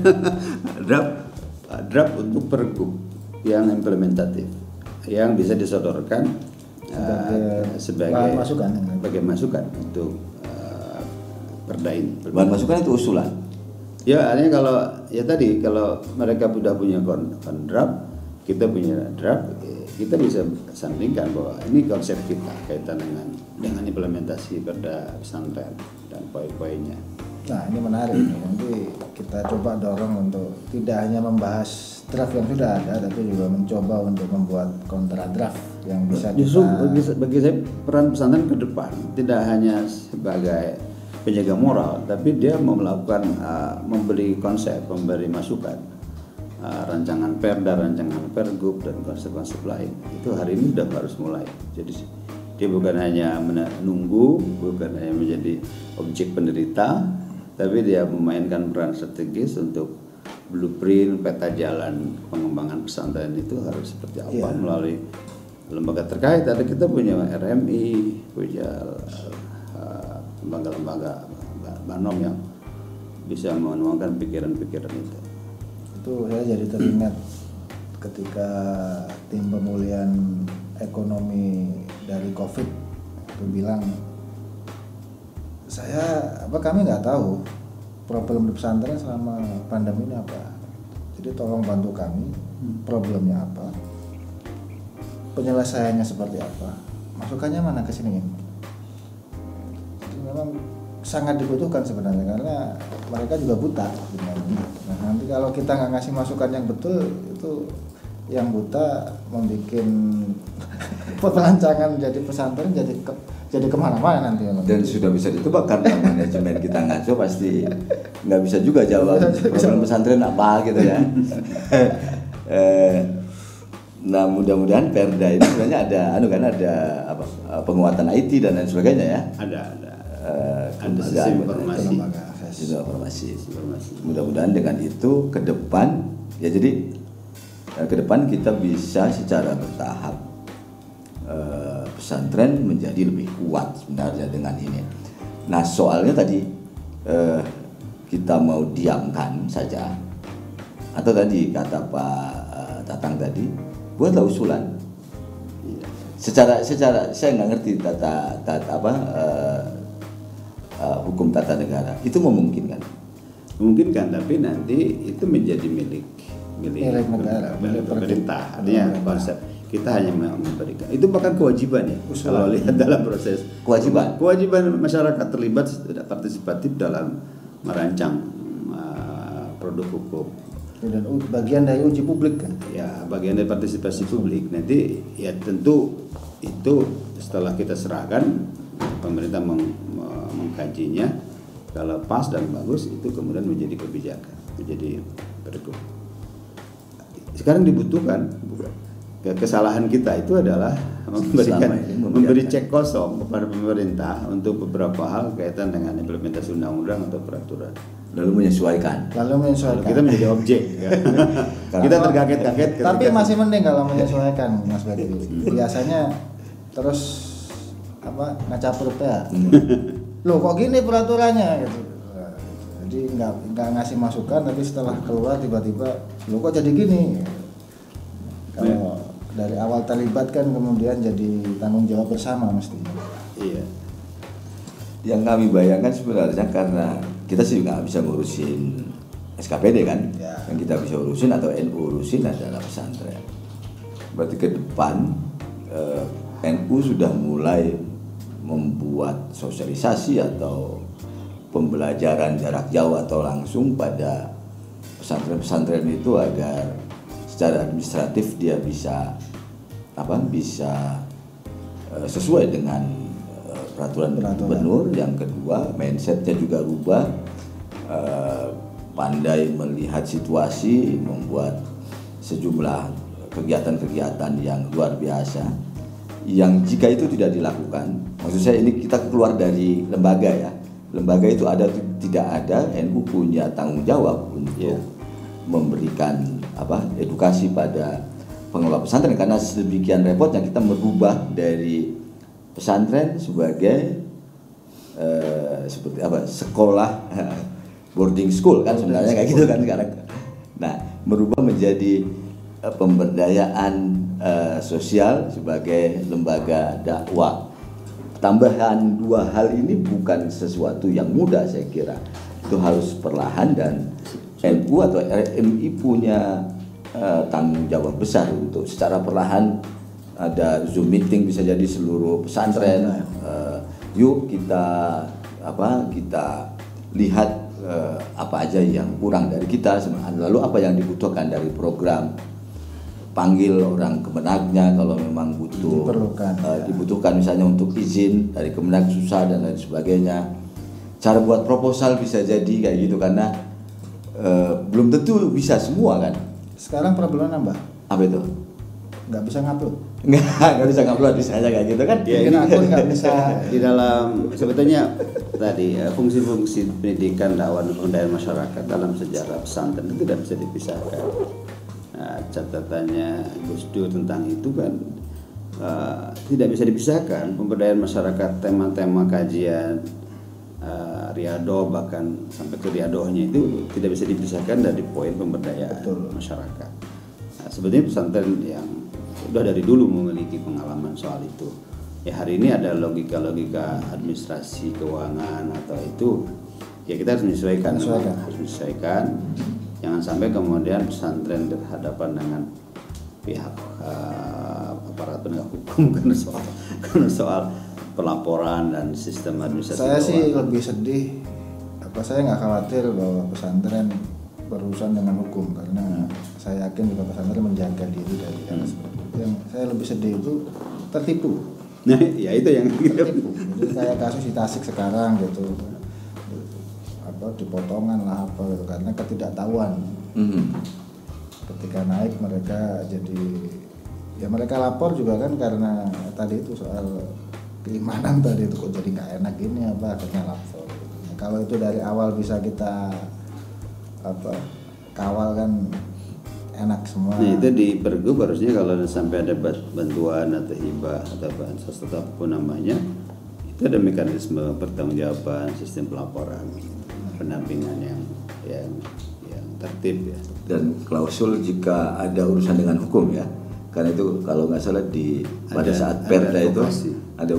draft untuk pergub yang implementatif yang bisa disodorkan sebagai masukan untuk perda ini. Bahan masukan itu usulan. Ya, artinya kalau mereka sudah punya draft, kita punya draft, kita bisa sandingkan bahwa ini konsep kita kaitan dengan implementasi perda pesantren dan poin-poinnya. Nah, ini menarik. Nanti kita coba dorong untuk tidak hanya membahas draft yang sudah ada, tapi juga mencoba untuk membuat kontra draft yang bisa justru bagi saya peran pesantren ke depan tidak hanya sebagai penjaga moral, tapi dia melakukan memberi konsep, memberi masukan, rancangan perda, rancangan pergub dan konsep-konsep lain. Itu hari ini sudah harus mulai. Jadi dia bukan hanya menunggu, bukan hanya menjadi objek penderita, tapi dia memainkan peran strategis untuk blueprint peta jalan pengembangan pesantren itu harus seperti apa melalui lembaga terkait. Ada kita punya RMI, punya lembaga-lembaga Banom yang bisa menuangkan pikiran-pikiran itu. Itu saya jadi teringat ketika tim pemulihan ekonomi dari COVID itu bilang, kami nggak tahu problem di pesantren selama pandemi ini apa. Jadi tolong bantu kami, problemnya apa, penyelesaiannya seperti apa, masukannya mana ke sini. Memang sangat dibutuhkan sebenarnya karena mereka juga buta. Nah, nanti kalau kita nggak ngasih masukan yang betul, itu yang buta membuat perancangan jadi pesantren jadi kemana-mana nanti. Dan sudah bisa ditebak karena manajemen kita ngaco pasti nggak bisa juga jawab problem pesantren apa gitu ya. Nah, mudah-mudahan perda ini sebenarnya ada penguatan IT dan lain sebagainya ya. Ada sistem informasi. Mudah-mudahan dengan itu ke depan ya, jadi ke depan kita bisa secara bertahap pesantren menjadi lebih kuat sebenarnya dengan ini. Nah, soalnya tadi kita mau diamkan saja atau tadi kata Pak Tatang tadi, buatlah usulan. Secara saya nggak ngerti hukum tata negara itu memungkinkan. Memungkinkan, tapi nanti itu menjadi milik negara, milik pemerintah. Artinya konsep kita hanya memberikan. Itu bahkan kewajiban ya. Kalau lihat dalam proses kewajiban masyarakat terlibat partisipatif dalam merancang produk hukum. Dan bagian dari uji publik kan? Ya, bagian dari partisipasi publik. Nanti ya tentu itu setelah kita serahkan, pemerintah mengkajinya, kalau pas dan bagus itu kemudian menjadi kebijakan, menjadi pergub. Sekarang dibutuhkan kesalahan kita itu adalah memberi cek kosong kepada pemerintah untuk beberapa hal kaitan dengan implementasi undang-undang atau peraturan. Lalu menyesuaikan. Kita menjadi objek. Ya. Kita terkaget-kaget. Tapi masih mending kalau menyesuaikan, Mas Badri. Biasanya terus ngaca perut ya. Loh kok gini peraturannya gitu. Jadi nggak ngasih masukan, tapi setelah keluar tiba-tiba loh kok jadi gini. Kalau dari awal terlibat kan kemudian jadi tanggung jawab bersama mestinya. Iya. Yang kami bayangkan sebenarnya karena kita sih nggak bisa ngurusin SKPD kan, yang kita bisa urusin atau NU urusin adalah pesantren. Berarti ke depan NU sudah mulai membuat sosialisasi atau pembelajaran jarak jauh atau langsung pada pesantren-pesantren itu agar secara administratif dia bisa sesuai dengan peraturan gubernur. Yang kedua, mindsetnya juga rubah, pandai melihat situasi, membuat sejumlah kegiatan-kegiatan yang luar biasa. Yang jika itu tidak dilakukan, maksud saya ini kita keluar dari lembaga ya. Lembaga itu tidak ada, NU punya tanggung jawab untuk memberikan edukasi pada pengelola pesantren, karena sedemikian repotnya kita merubah dari pesantren sebagai sekolah boarding school kan sebenarnya kayak gitu kan sekarang. Nah, merubah menjadi pemberdayaan sosial sebagai lembaga dakwah. Tambahan dua hal ini bukan sesuatu yang mudah, saya kira itu harus perlahan, dan NU atau RMI punya tanggung jawab besar untuk secara perlahan. Ada Zoom meeting bisa jadi seluruh pesantren. Yuk kita lihat apa aja yang kurang dari kita, lalu apa yang dibutuhkan dari program. Panggil orang Kemenagnya kalau memang dibutuhkan misalnya untuk izin dari Kemenag susah dan lain sebagainya. Cara buat proposal bisa jadi kayak gitu, karena belum tentu bisa semua kan. Sekarang problemnya nambah. Apa itu? Nggak bisa ngupload. Nggak bisa ngupload misalnya kayak gitu kan. Ya, akun nggak bisa. Di dalam sebetulnya tadi fungsi-fungsi pendidikan dakwah dan pemberdayaan masyarakat dalam sejarah pesantren itu tidak bisa dipisahkan. Nah, catatannya Gus Dur tentang itu kan tidak bisa dipisahkan. Pemberdayaan masyarakat, tema-tema kajian riado bahkan sampai ke riadohnya itu tidak bisa dipisahkan dari poin pemberdayaan masyarakat. Nah, sebetulnya pesantren yang sudah dari dulu memiliki pengalaman soal itu. Ya, hari ini ada logika-logika administrasi keuangan atau itu, ya kita harus menyesuaikan. Jangan sampai kemudian pesantren berhadapan dengan pihak aparat penegak hukum karena soal pelaporan dan sistem administrasi. Saya sih lebih sedih. Saya nggak khawatir bahwa pesantren berurusan dengan hukum, karena saya yakin juga pesantren menjaga diri dari hal seperti itu. Yang saya lebih sedih itu tertipu. Nah, ya itu yang tertipu. Jadi kayak kasus di Tasik sekarang gitu. Dipotongan lah gitu, karena ketidaktahuan. Ketika naik mereka jadi mereka lapor juga kan karena tadi itu soal keimanan tadi itu, kok jadi nggak enak gini akhirnya lapor. Kalau itu dari awal bisa kita kawal kan enak semua. Nah, itu di Pergub harusnya kalau sampai ada bantuan atau hibah atau bansos atau apapun namanya, itu ada mekanisme pertanggungjawaban, sistem pelaporan, pendampingan yang tertib ya. dan klausul jika ada urusan dengan hukum ya. Karena itu kalau nggak salah pada saat Perda itu ada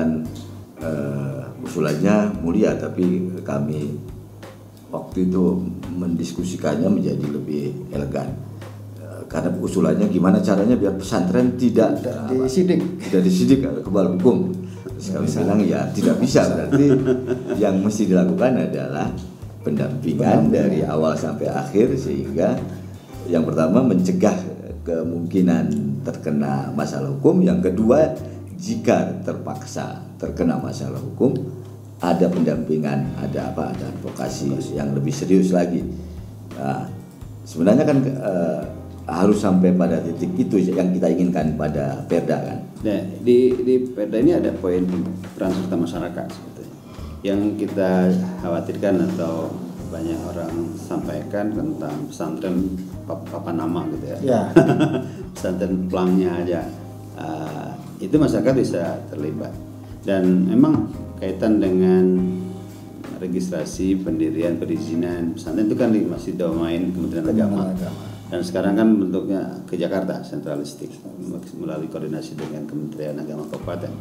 usulannya mulia, tapi kami waktu itu mendiskusikannya menjadi lebih elegan. Karena usulannya gimana caranya biar pesantren tidak disidik kebal hukum. Terus kami bilang ya tidak bisa, berarti yang mesti dilakukan adalah pendampingan dari awal sampai akhir, sehingga yang pertama mencegah kemungkinan terkena masalah hukum, yang kedua jika terpaksa terkena masalah hukum ada pendampingan, ada advokasi yang lebih serius lagi. Nah, sebenarnya kan harus sampai pada titik itu yang kita inginkan pada Perda kan. Nah, di Perda ini ada poin peran serta masyarakat sebetulnya. Yang kita khawatirkan atau banyak orang sampaikan tentang pesantren papan nama gitu ya. Ya. Pesantren pelangnya aja. Itu masyarakat bisa terlibat. Dan memang kaitan dengan registrasi, pendirian, perizinan pesantren itu kan masih domain Kementerian Agama. Dan sekarang kan bentuknya ke Jakarta, sentralistik, melalui koordinasi dengan Kementerian Agama Kabupaten.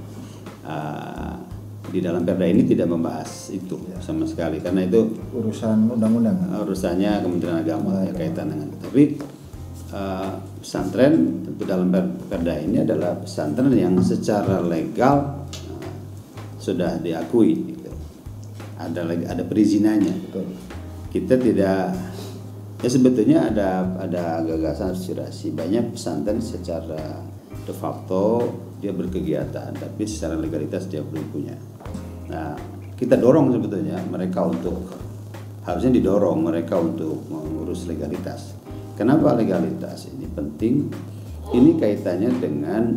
Di dalam Perda ini tidak membahas itu sama sekali, karena itu urusan undang-undang. Urusannya Kementerian Agama ya kaitan dengan. Tapi pesantren tentu dalam Perda ini adalah pesantren yang secara legal sudah diakui. Gitu. Ada perizinannya. Betul. Kita tidak. Ya sebetulnya ada gagasan aspirasi banyak pesantren secara de facto dia berkegiatan, tapi secara legalitas dia belum punya. Nah, kita dorong sebetulnya mereka harusnya didorong mereka untuk mengurus legalitas. Kenapa legalitas ini penting? Ini kaitannya dengan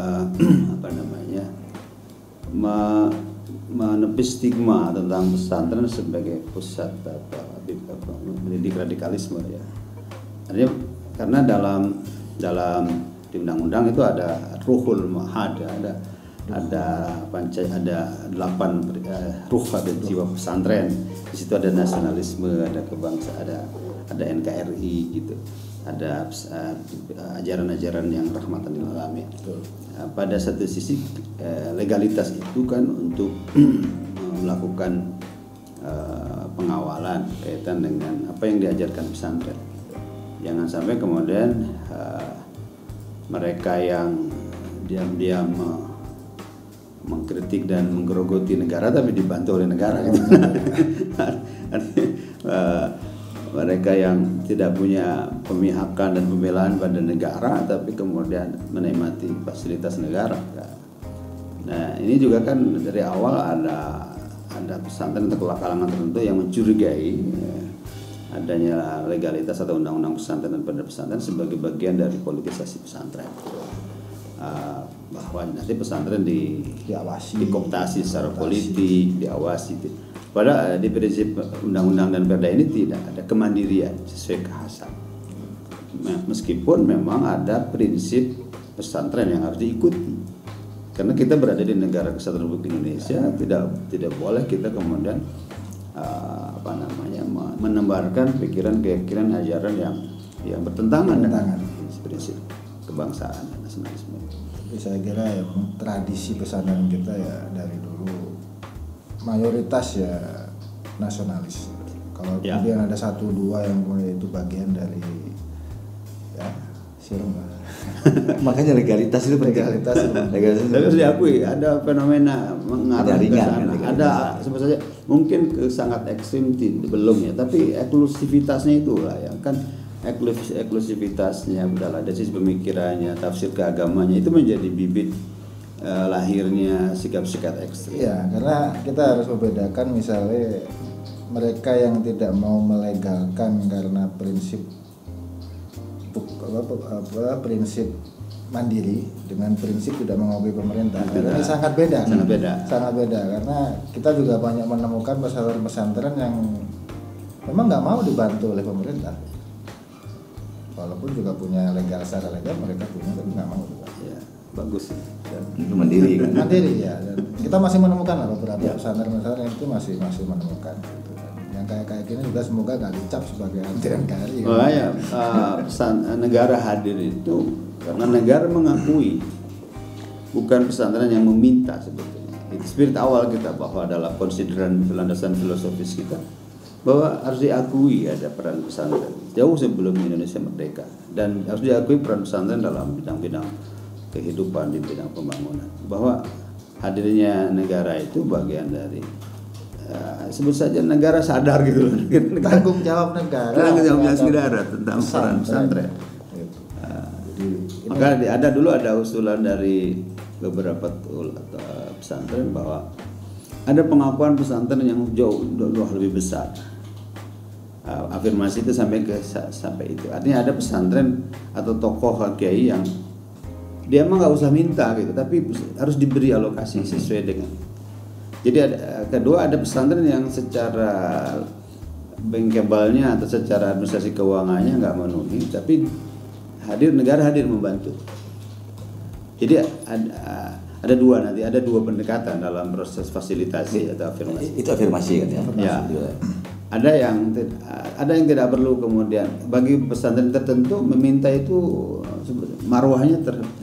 menepis stigma tentang pesantren sebagai pusat mendidik radikalisme ya. Artinya karena dalam di undang-undang itu ada ruhul mahad, ada 8 ruh ada jiwa pesantren. Di situ ada nasionalisme, ada kebangsaan, ada NKRI gitu. Ada ajaran-ajaran yang rahmatan lil alamin. Pada satu sisi legalitas itu kan untuk melakukan pengawalan kaitan dengan apa yang diajarkan pesantren. Jangan sampai kemudian mereka yang diam-diam mengkritik dan menggerogoti negara tapi dibantu oleh negara gitu. Mereka yang tidak punya pemihakan dan pembelaan pada negara tapi kemudian menikmati fasilitas negara. Nah, ini juga kan dari awal ada pesantren atau kalangan tertentu yang mencurigai adanya legalitas atau undang-undang pesantren dan Perda pesantren sebagai bagian dari politisasi pesantren. Bahwa nanti pesantren dikooptasi secara politik, diawasi. Pada di prinsip undang-undang dan Perda ini tidak ada kemandirian sesuai kekhasan. Meskipun memang ada prinsip pesantren yang harus diikuti. Karena kita berada di negara kesatuan Republik Indonesia, tidak boleh kita kemudian menebarkan pikiran-keyakinan ajaran yang bertentangan dengan prinsip kebangsaan dan nasionalisme. Saya kira ya tradisi pesantren kita ya dari dulu mayoritas ya nasionalis. Kalau kemudian ada 1-2 yang kemudian itu bagian dari ya sirma. Makanya legalitas itu penting. Legalitas harus diakui. Ada fenomena mengarah ke sana. Ada sebetulnya mungkin sangat ekstrim belum ya, tapi eksklusivitasnya itulah ya kan. Eksklusivitasnya adalah dari sisi pemikirannya, tafsir keagamannya itu menjadi bibit lahirnya sikap-sikap ekstrim. Ya, karena kita harus membedakan misalnya mereka yang tidak mau melegalkan karena prinsip mandiri dengan prinsip tidak mengakui pemerintah. Ini sangat beda. Sangat beda karena kita juga banyak menemukan pesantren-pesantren yang memang nggak mau dibantu oleh pemerintah. Walaupun juga punya secara legal mereka punya tapi nggak mau juga. Ya, bagus. Itu mandiri kan? Mandiri ya. Dan kita masih menemukan beberapa pesantren-pesantren itu masih menemukan. Gitu. yang kayak gini juga semoga nggak dicap sebagai anti NKRI. Makanya negara hadir itu karena negara mengakui, bukan pesantren yang meminta sebetulnya. Itu spirit awal kita bahwa dalam konsideran landasan filosofis kita bahwa harus diakui ada peran pesantren jauh sebelum Indonesia merdeka, dan harus diakui peran pesantren dalam bidang-bidang kehidupan, di bidang pembangunan, bahwa hadirnya negara itu bagian dari sebut saja negara sadar gitu loh. Tanggung jawab negara. Tanggung jawab negara tentang peran pesantren. Maka ada usulan dari beberapa pesantren bahwa ada pengakuan pesantren yang jauh lebih besar. Afirmasi itu sampai itu. Artinya ada pesantren atau tokoh kiai yang dia emang nggak usah minta gitu, tapi harus diberi alokasi sesuai dengan. Jadi kedua ada pesantren yang secara bankable-nya atau secara administrasi keuangannya nggak memenuhi, tapi negara hadir membantu. Jadi ada dua pendekatan dalam proses fasilitasi atau afirmasi. Itu afirmasi kan ya? Ya. Ada yang tidak perlu kemudian bagi pesantren tertentu meminta itu marwahnya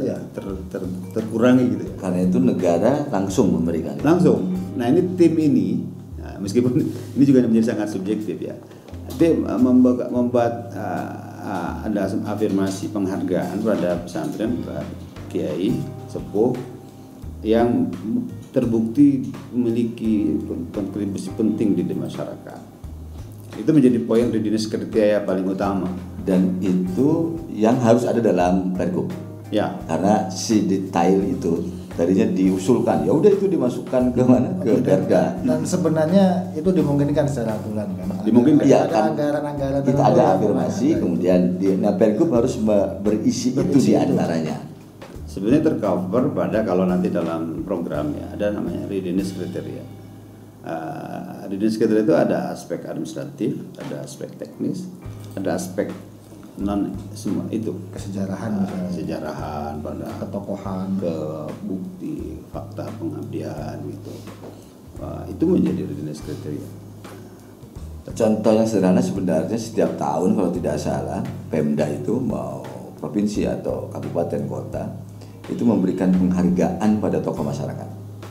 terkurangi gitu ya. Karena itu negara langsung memberikan. Langsung. Nah ini tim ini, meskipun ini juga menjadi sangat subjektif ya. Tim membuat ada afirmasi penghargaan pada pesantren, pada kiai sepuh yang terbukti memiliki kontribusi penting di masyarakat. Itu menjadi poin readiness kriteria paling utama, dan itu yang harus ada dalam Pergub ya, karena si detail itu tadinya diusulkan, ya udah itu dimasukkan ke mana, ke Perda, dan sebenarnya itu dimungkinkan secara aturan kan. Dimungkinkan ya, ada kan anggaran kita ada afirmasi kemudian Pergub harus berisi itu di antaranya. Sebenarnya tercover pada kalau nanti dalam programnya ada namanya readiness kriteria. Readiness kriteria itu ada aspek administratif, ada aspek teknis, ada aspek non semua itu kesejarahan, sejarahan, pada ketokohan, ke bukti, fakta pengabdian gitu. Itu menjadi readiness kriteria. Contoh yang sederhana sebenarnya setiap tahun kalau tidak salah Pemda itu mau provinsi atau kabupaten kota itu memberikan penghargaan pada tokoh masyarakat.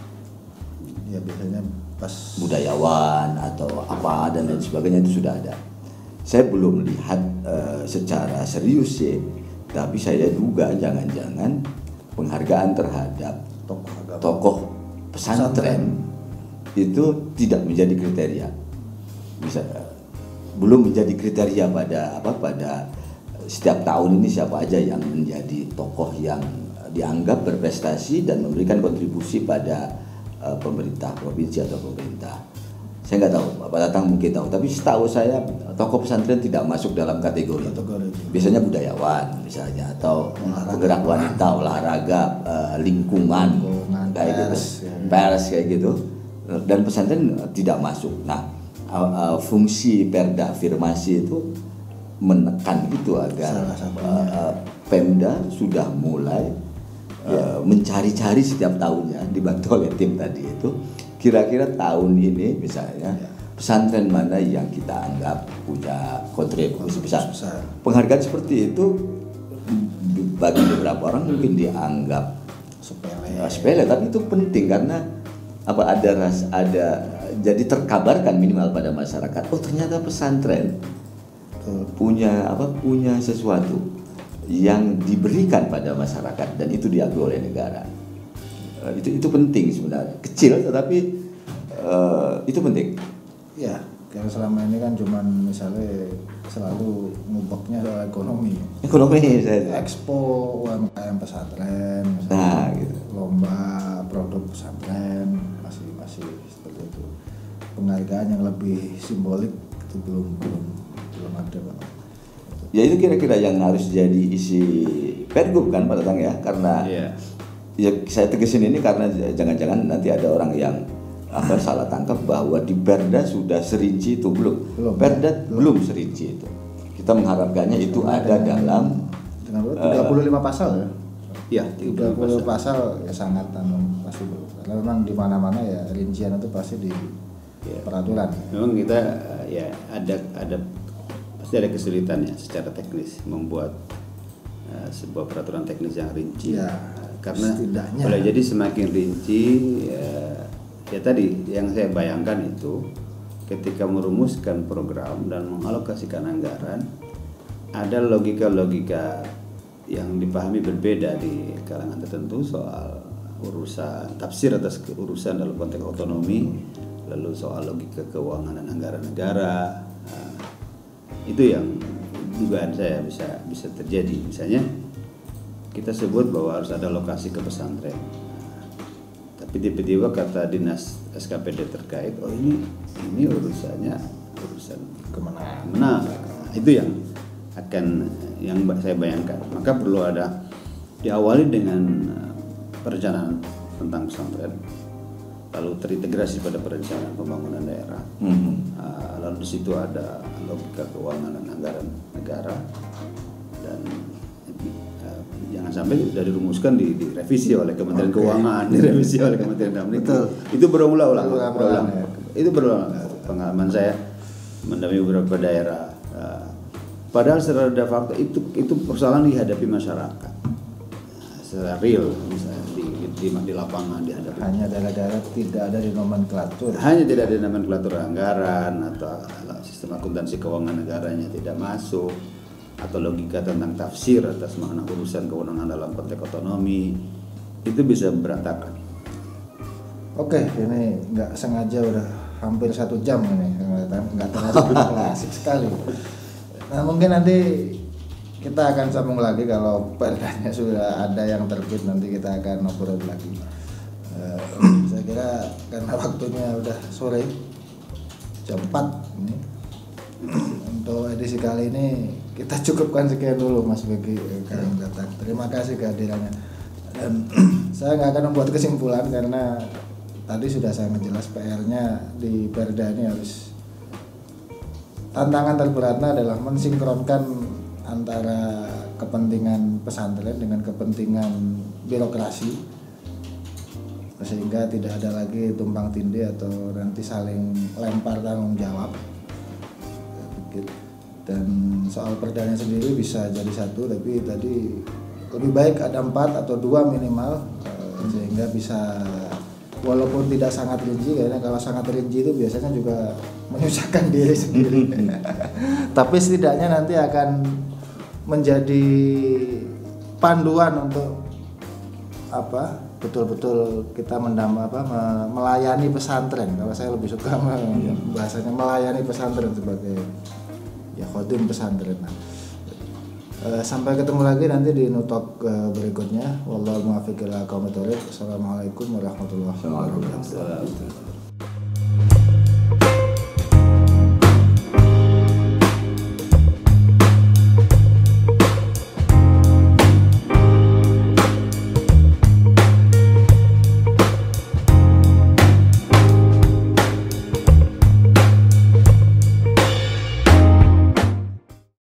Ya biasanya pas budayawan atau apa dan lain sebagainya itu sudah ada. Saya belum lihat secara serius sih, tapi saya duga jangan-jangan penghargaan terhadap tokoh pesantren itu tidak menjadi kriteria. Bisa belum menjadi kriteria pada setiap tahun ini siapa aja yang menjadi tokoh yang dianggap berprestasi dan memberikan kontribusi pada pemerintah provinsi atau pemerintah. Saya nggak tahu, Bapak Tatang mungkin tahu, tapi setahu saya tokoh pesantren tidak masuk dalam kategori itu. Biasanya budayawan misalnya, atau penggerak wanita, olahraga, lingkungan kayak gitu, pers kayak gitu, dan pesantren tidak masuk. Nah, fungsi Perda afirmasi itu menekan itu agar Pemda sudah mulai mencari-cari setiap tahunnya, dibantu oleh tim tadi itu, kira-kira tahun ini misalnya pesantren mana yang kita anggap punya kontribusi besar. Penghargaan seperti itu bagi beberapa orang mungkin dianggap sepele, tapi itu penting karena ada jadi terkabarkan minimal pada masyarakat, oh ternyata pesantren punya sesuatu yang diberikan pada masyarakat dan itu diakui oleh negara. Itu penting sebenarnya, kecil tetapi itu penting. Ya, karena selama ini kan cuman misalnya selalu ngubeknya soal ekonomi saya expo UMKM pesantren, nah gitu, lomba produk pesantren masih seperti itu. Penghargaan yang lebih simbolik itu belum ada, Pak. Ya itu kira-kira yang harus jadi isi Pergub kan Pak Tatang ya, karena ya saya tegesin ini karena jangan-jangan nanti ada orang yang salah tangkap bahwa di Perda sudah serinci itu belum. Perda belum serinci itu. Kita mengharapkannya itu ada dalam 35 pasal ya. Ya, 30 pasal ya sangat pasti belum. Karena memang di mana-mana ya rincian itu pasti Ya. peraturan. Memang kita ya ada pasti ada kesulitannya secara teknis membuat sebuah peraturan teknis yang rinci. Ya, karena setidaknya. boleh jadi semakin rinci ya tadi yang saya bayangkan itu ketika merumuskan program dan mengalokasikan anggaran ada logika-logika yang dipahami berbeda di kalangan tertentu soal urusan tafsir atas urusan dalam konteks otonomi, lalu soal logika keuangan dan anggaran negara. Itu yang dugaan saya bisa terjadi. Misalnya kita sebut bahwa harus ada lokasi ke pesantren, tapi tiba-tiba kata dinas SKPD terkait, oh ini urusan kemenang. Itu yang saya bayangkan. Maka perlu ada diawali dengan perencanaan tentang pesantren, lalu terintegrasi pada perencanaan pembangunan daerah. Lalu di situ ada logika keuangan dan anggaran negara, dan jangan sampai sudah dirumuskan direvisi oleh Kementerian Keuangan, direvisi oleh Kementerian Dalam Negeri. Itu berulang-ulang. Itu berulang. Pengalaman saya mendampingi beberapa daerah. Padahal secara de facto itu persoalan dihadapi masyarakat secara real, misalnya di lapangan dihadapi. Hanya daerah-daerah tidak ada di nomenklatur. Hanya tidak ada nomenklatur anggaran atau sistem akuntansi keuangan negaranya tidak masuk, atau logika tentang tafsir atas makna urusan kewenangan dalam konteks otonomi itu bisa berantakan. Oke, ini nggak sengaja udah hampir 1 jam ini, nggak terasa asik sekali. Nah mungkin nanti kita akan sambung lagi kalau perdanya sudah ada yang terbit, nanti kita akan ngobrol lagi. Saya kira karena waktunya udah sore jam 4 ini, untuk edisi kali ini kita cukupkan sekian dulu Mas Begi Karim datang. Terima kasih kehadirannya. Dan saya nggak akan membuat kesimpulan karena tadi sudah saya menjelas PR-nya di Perda ini harus, tantangan terberatnya adalah mensinkronkan antara kepentingan pesantren dengan kepentingan birokrasi, sehingga tidak ada lagi tumpang tindih atau nanti saling lempar tanggung jawab. Dan soal perdanya sendiri bisa jadi 1, tapi tadi lebih baik ada 4 atau 2 minimal, sehingga bisa, walaupun tidak sangat rinci, karena kalau sangat rinci itu biasanya juga menyusahkan diri sendiri. Tapi setidaknya nanti akan menjadi panduan untuk betul-betul kita melayani pesantren. Kalau saya lebih suka bahasanya melayani pesantren sebagai khodim pesantren. Sampai ketemu lagi nanti di nutok berikutnya. Wallahul muwaffiq ila aqwamit thoriq. Assalamualaikum warahmatullahi wabarakatuh.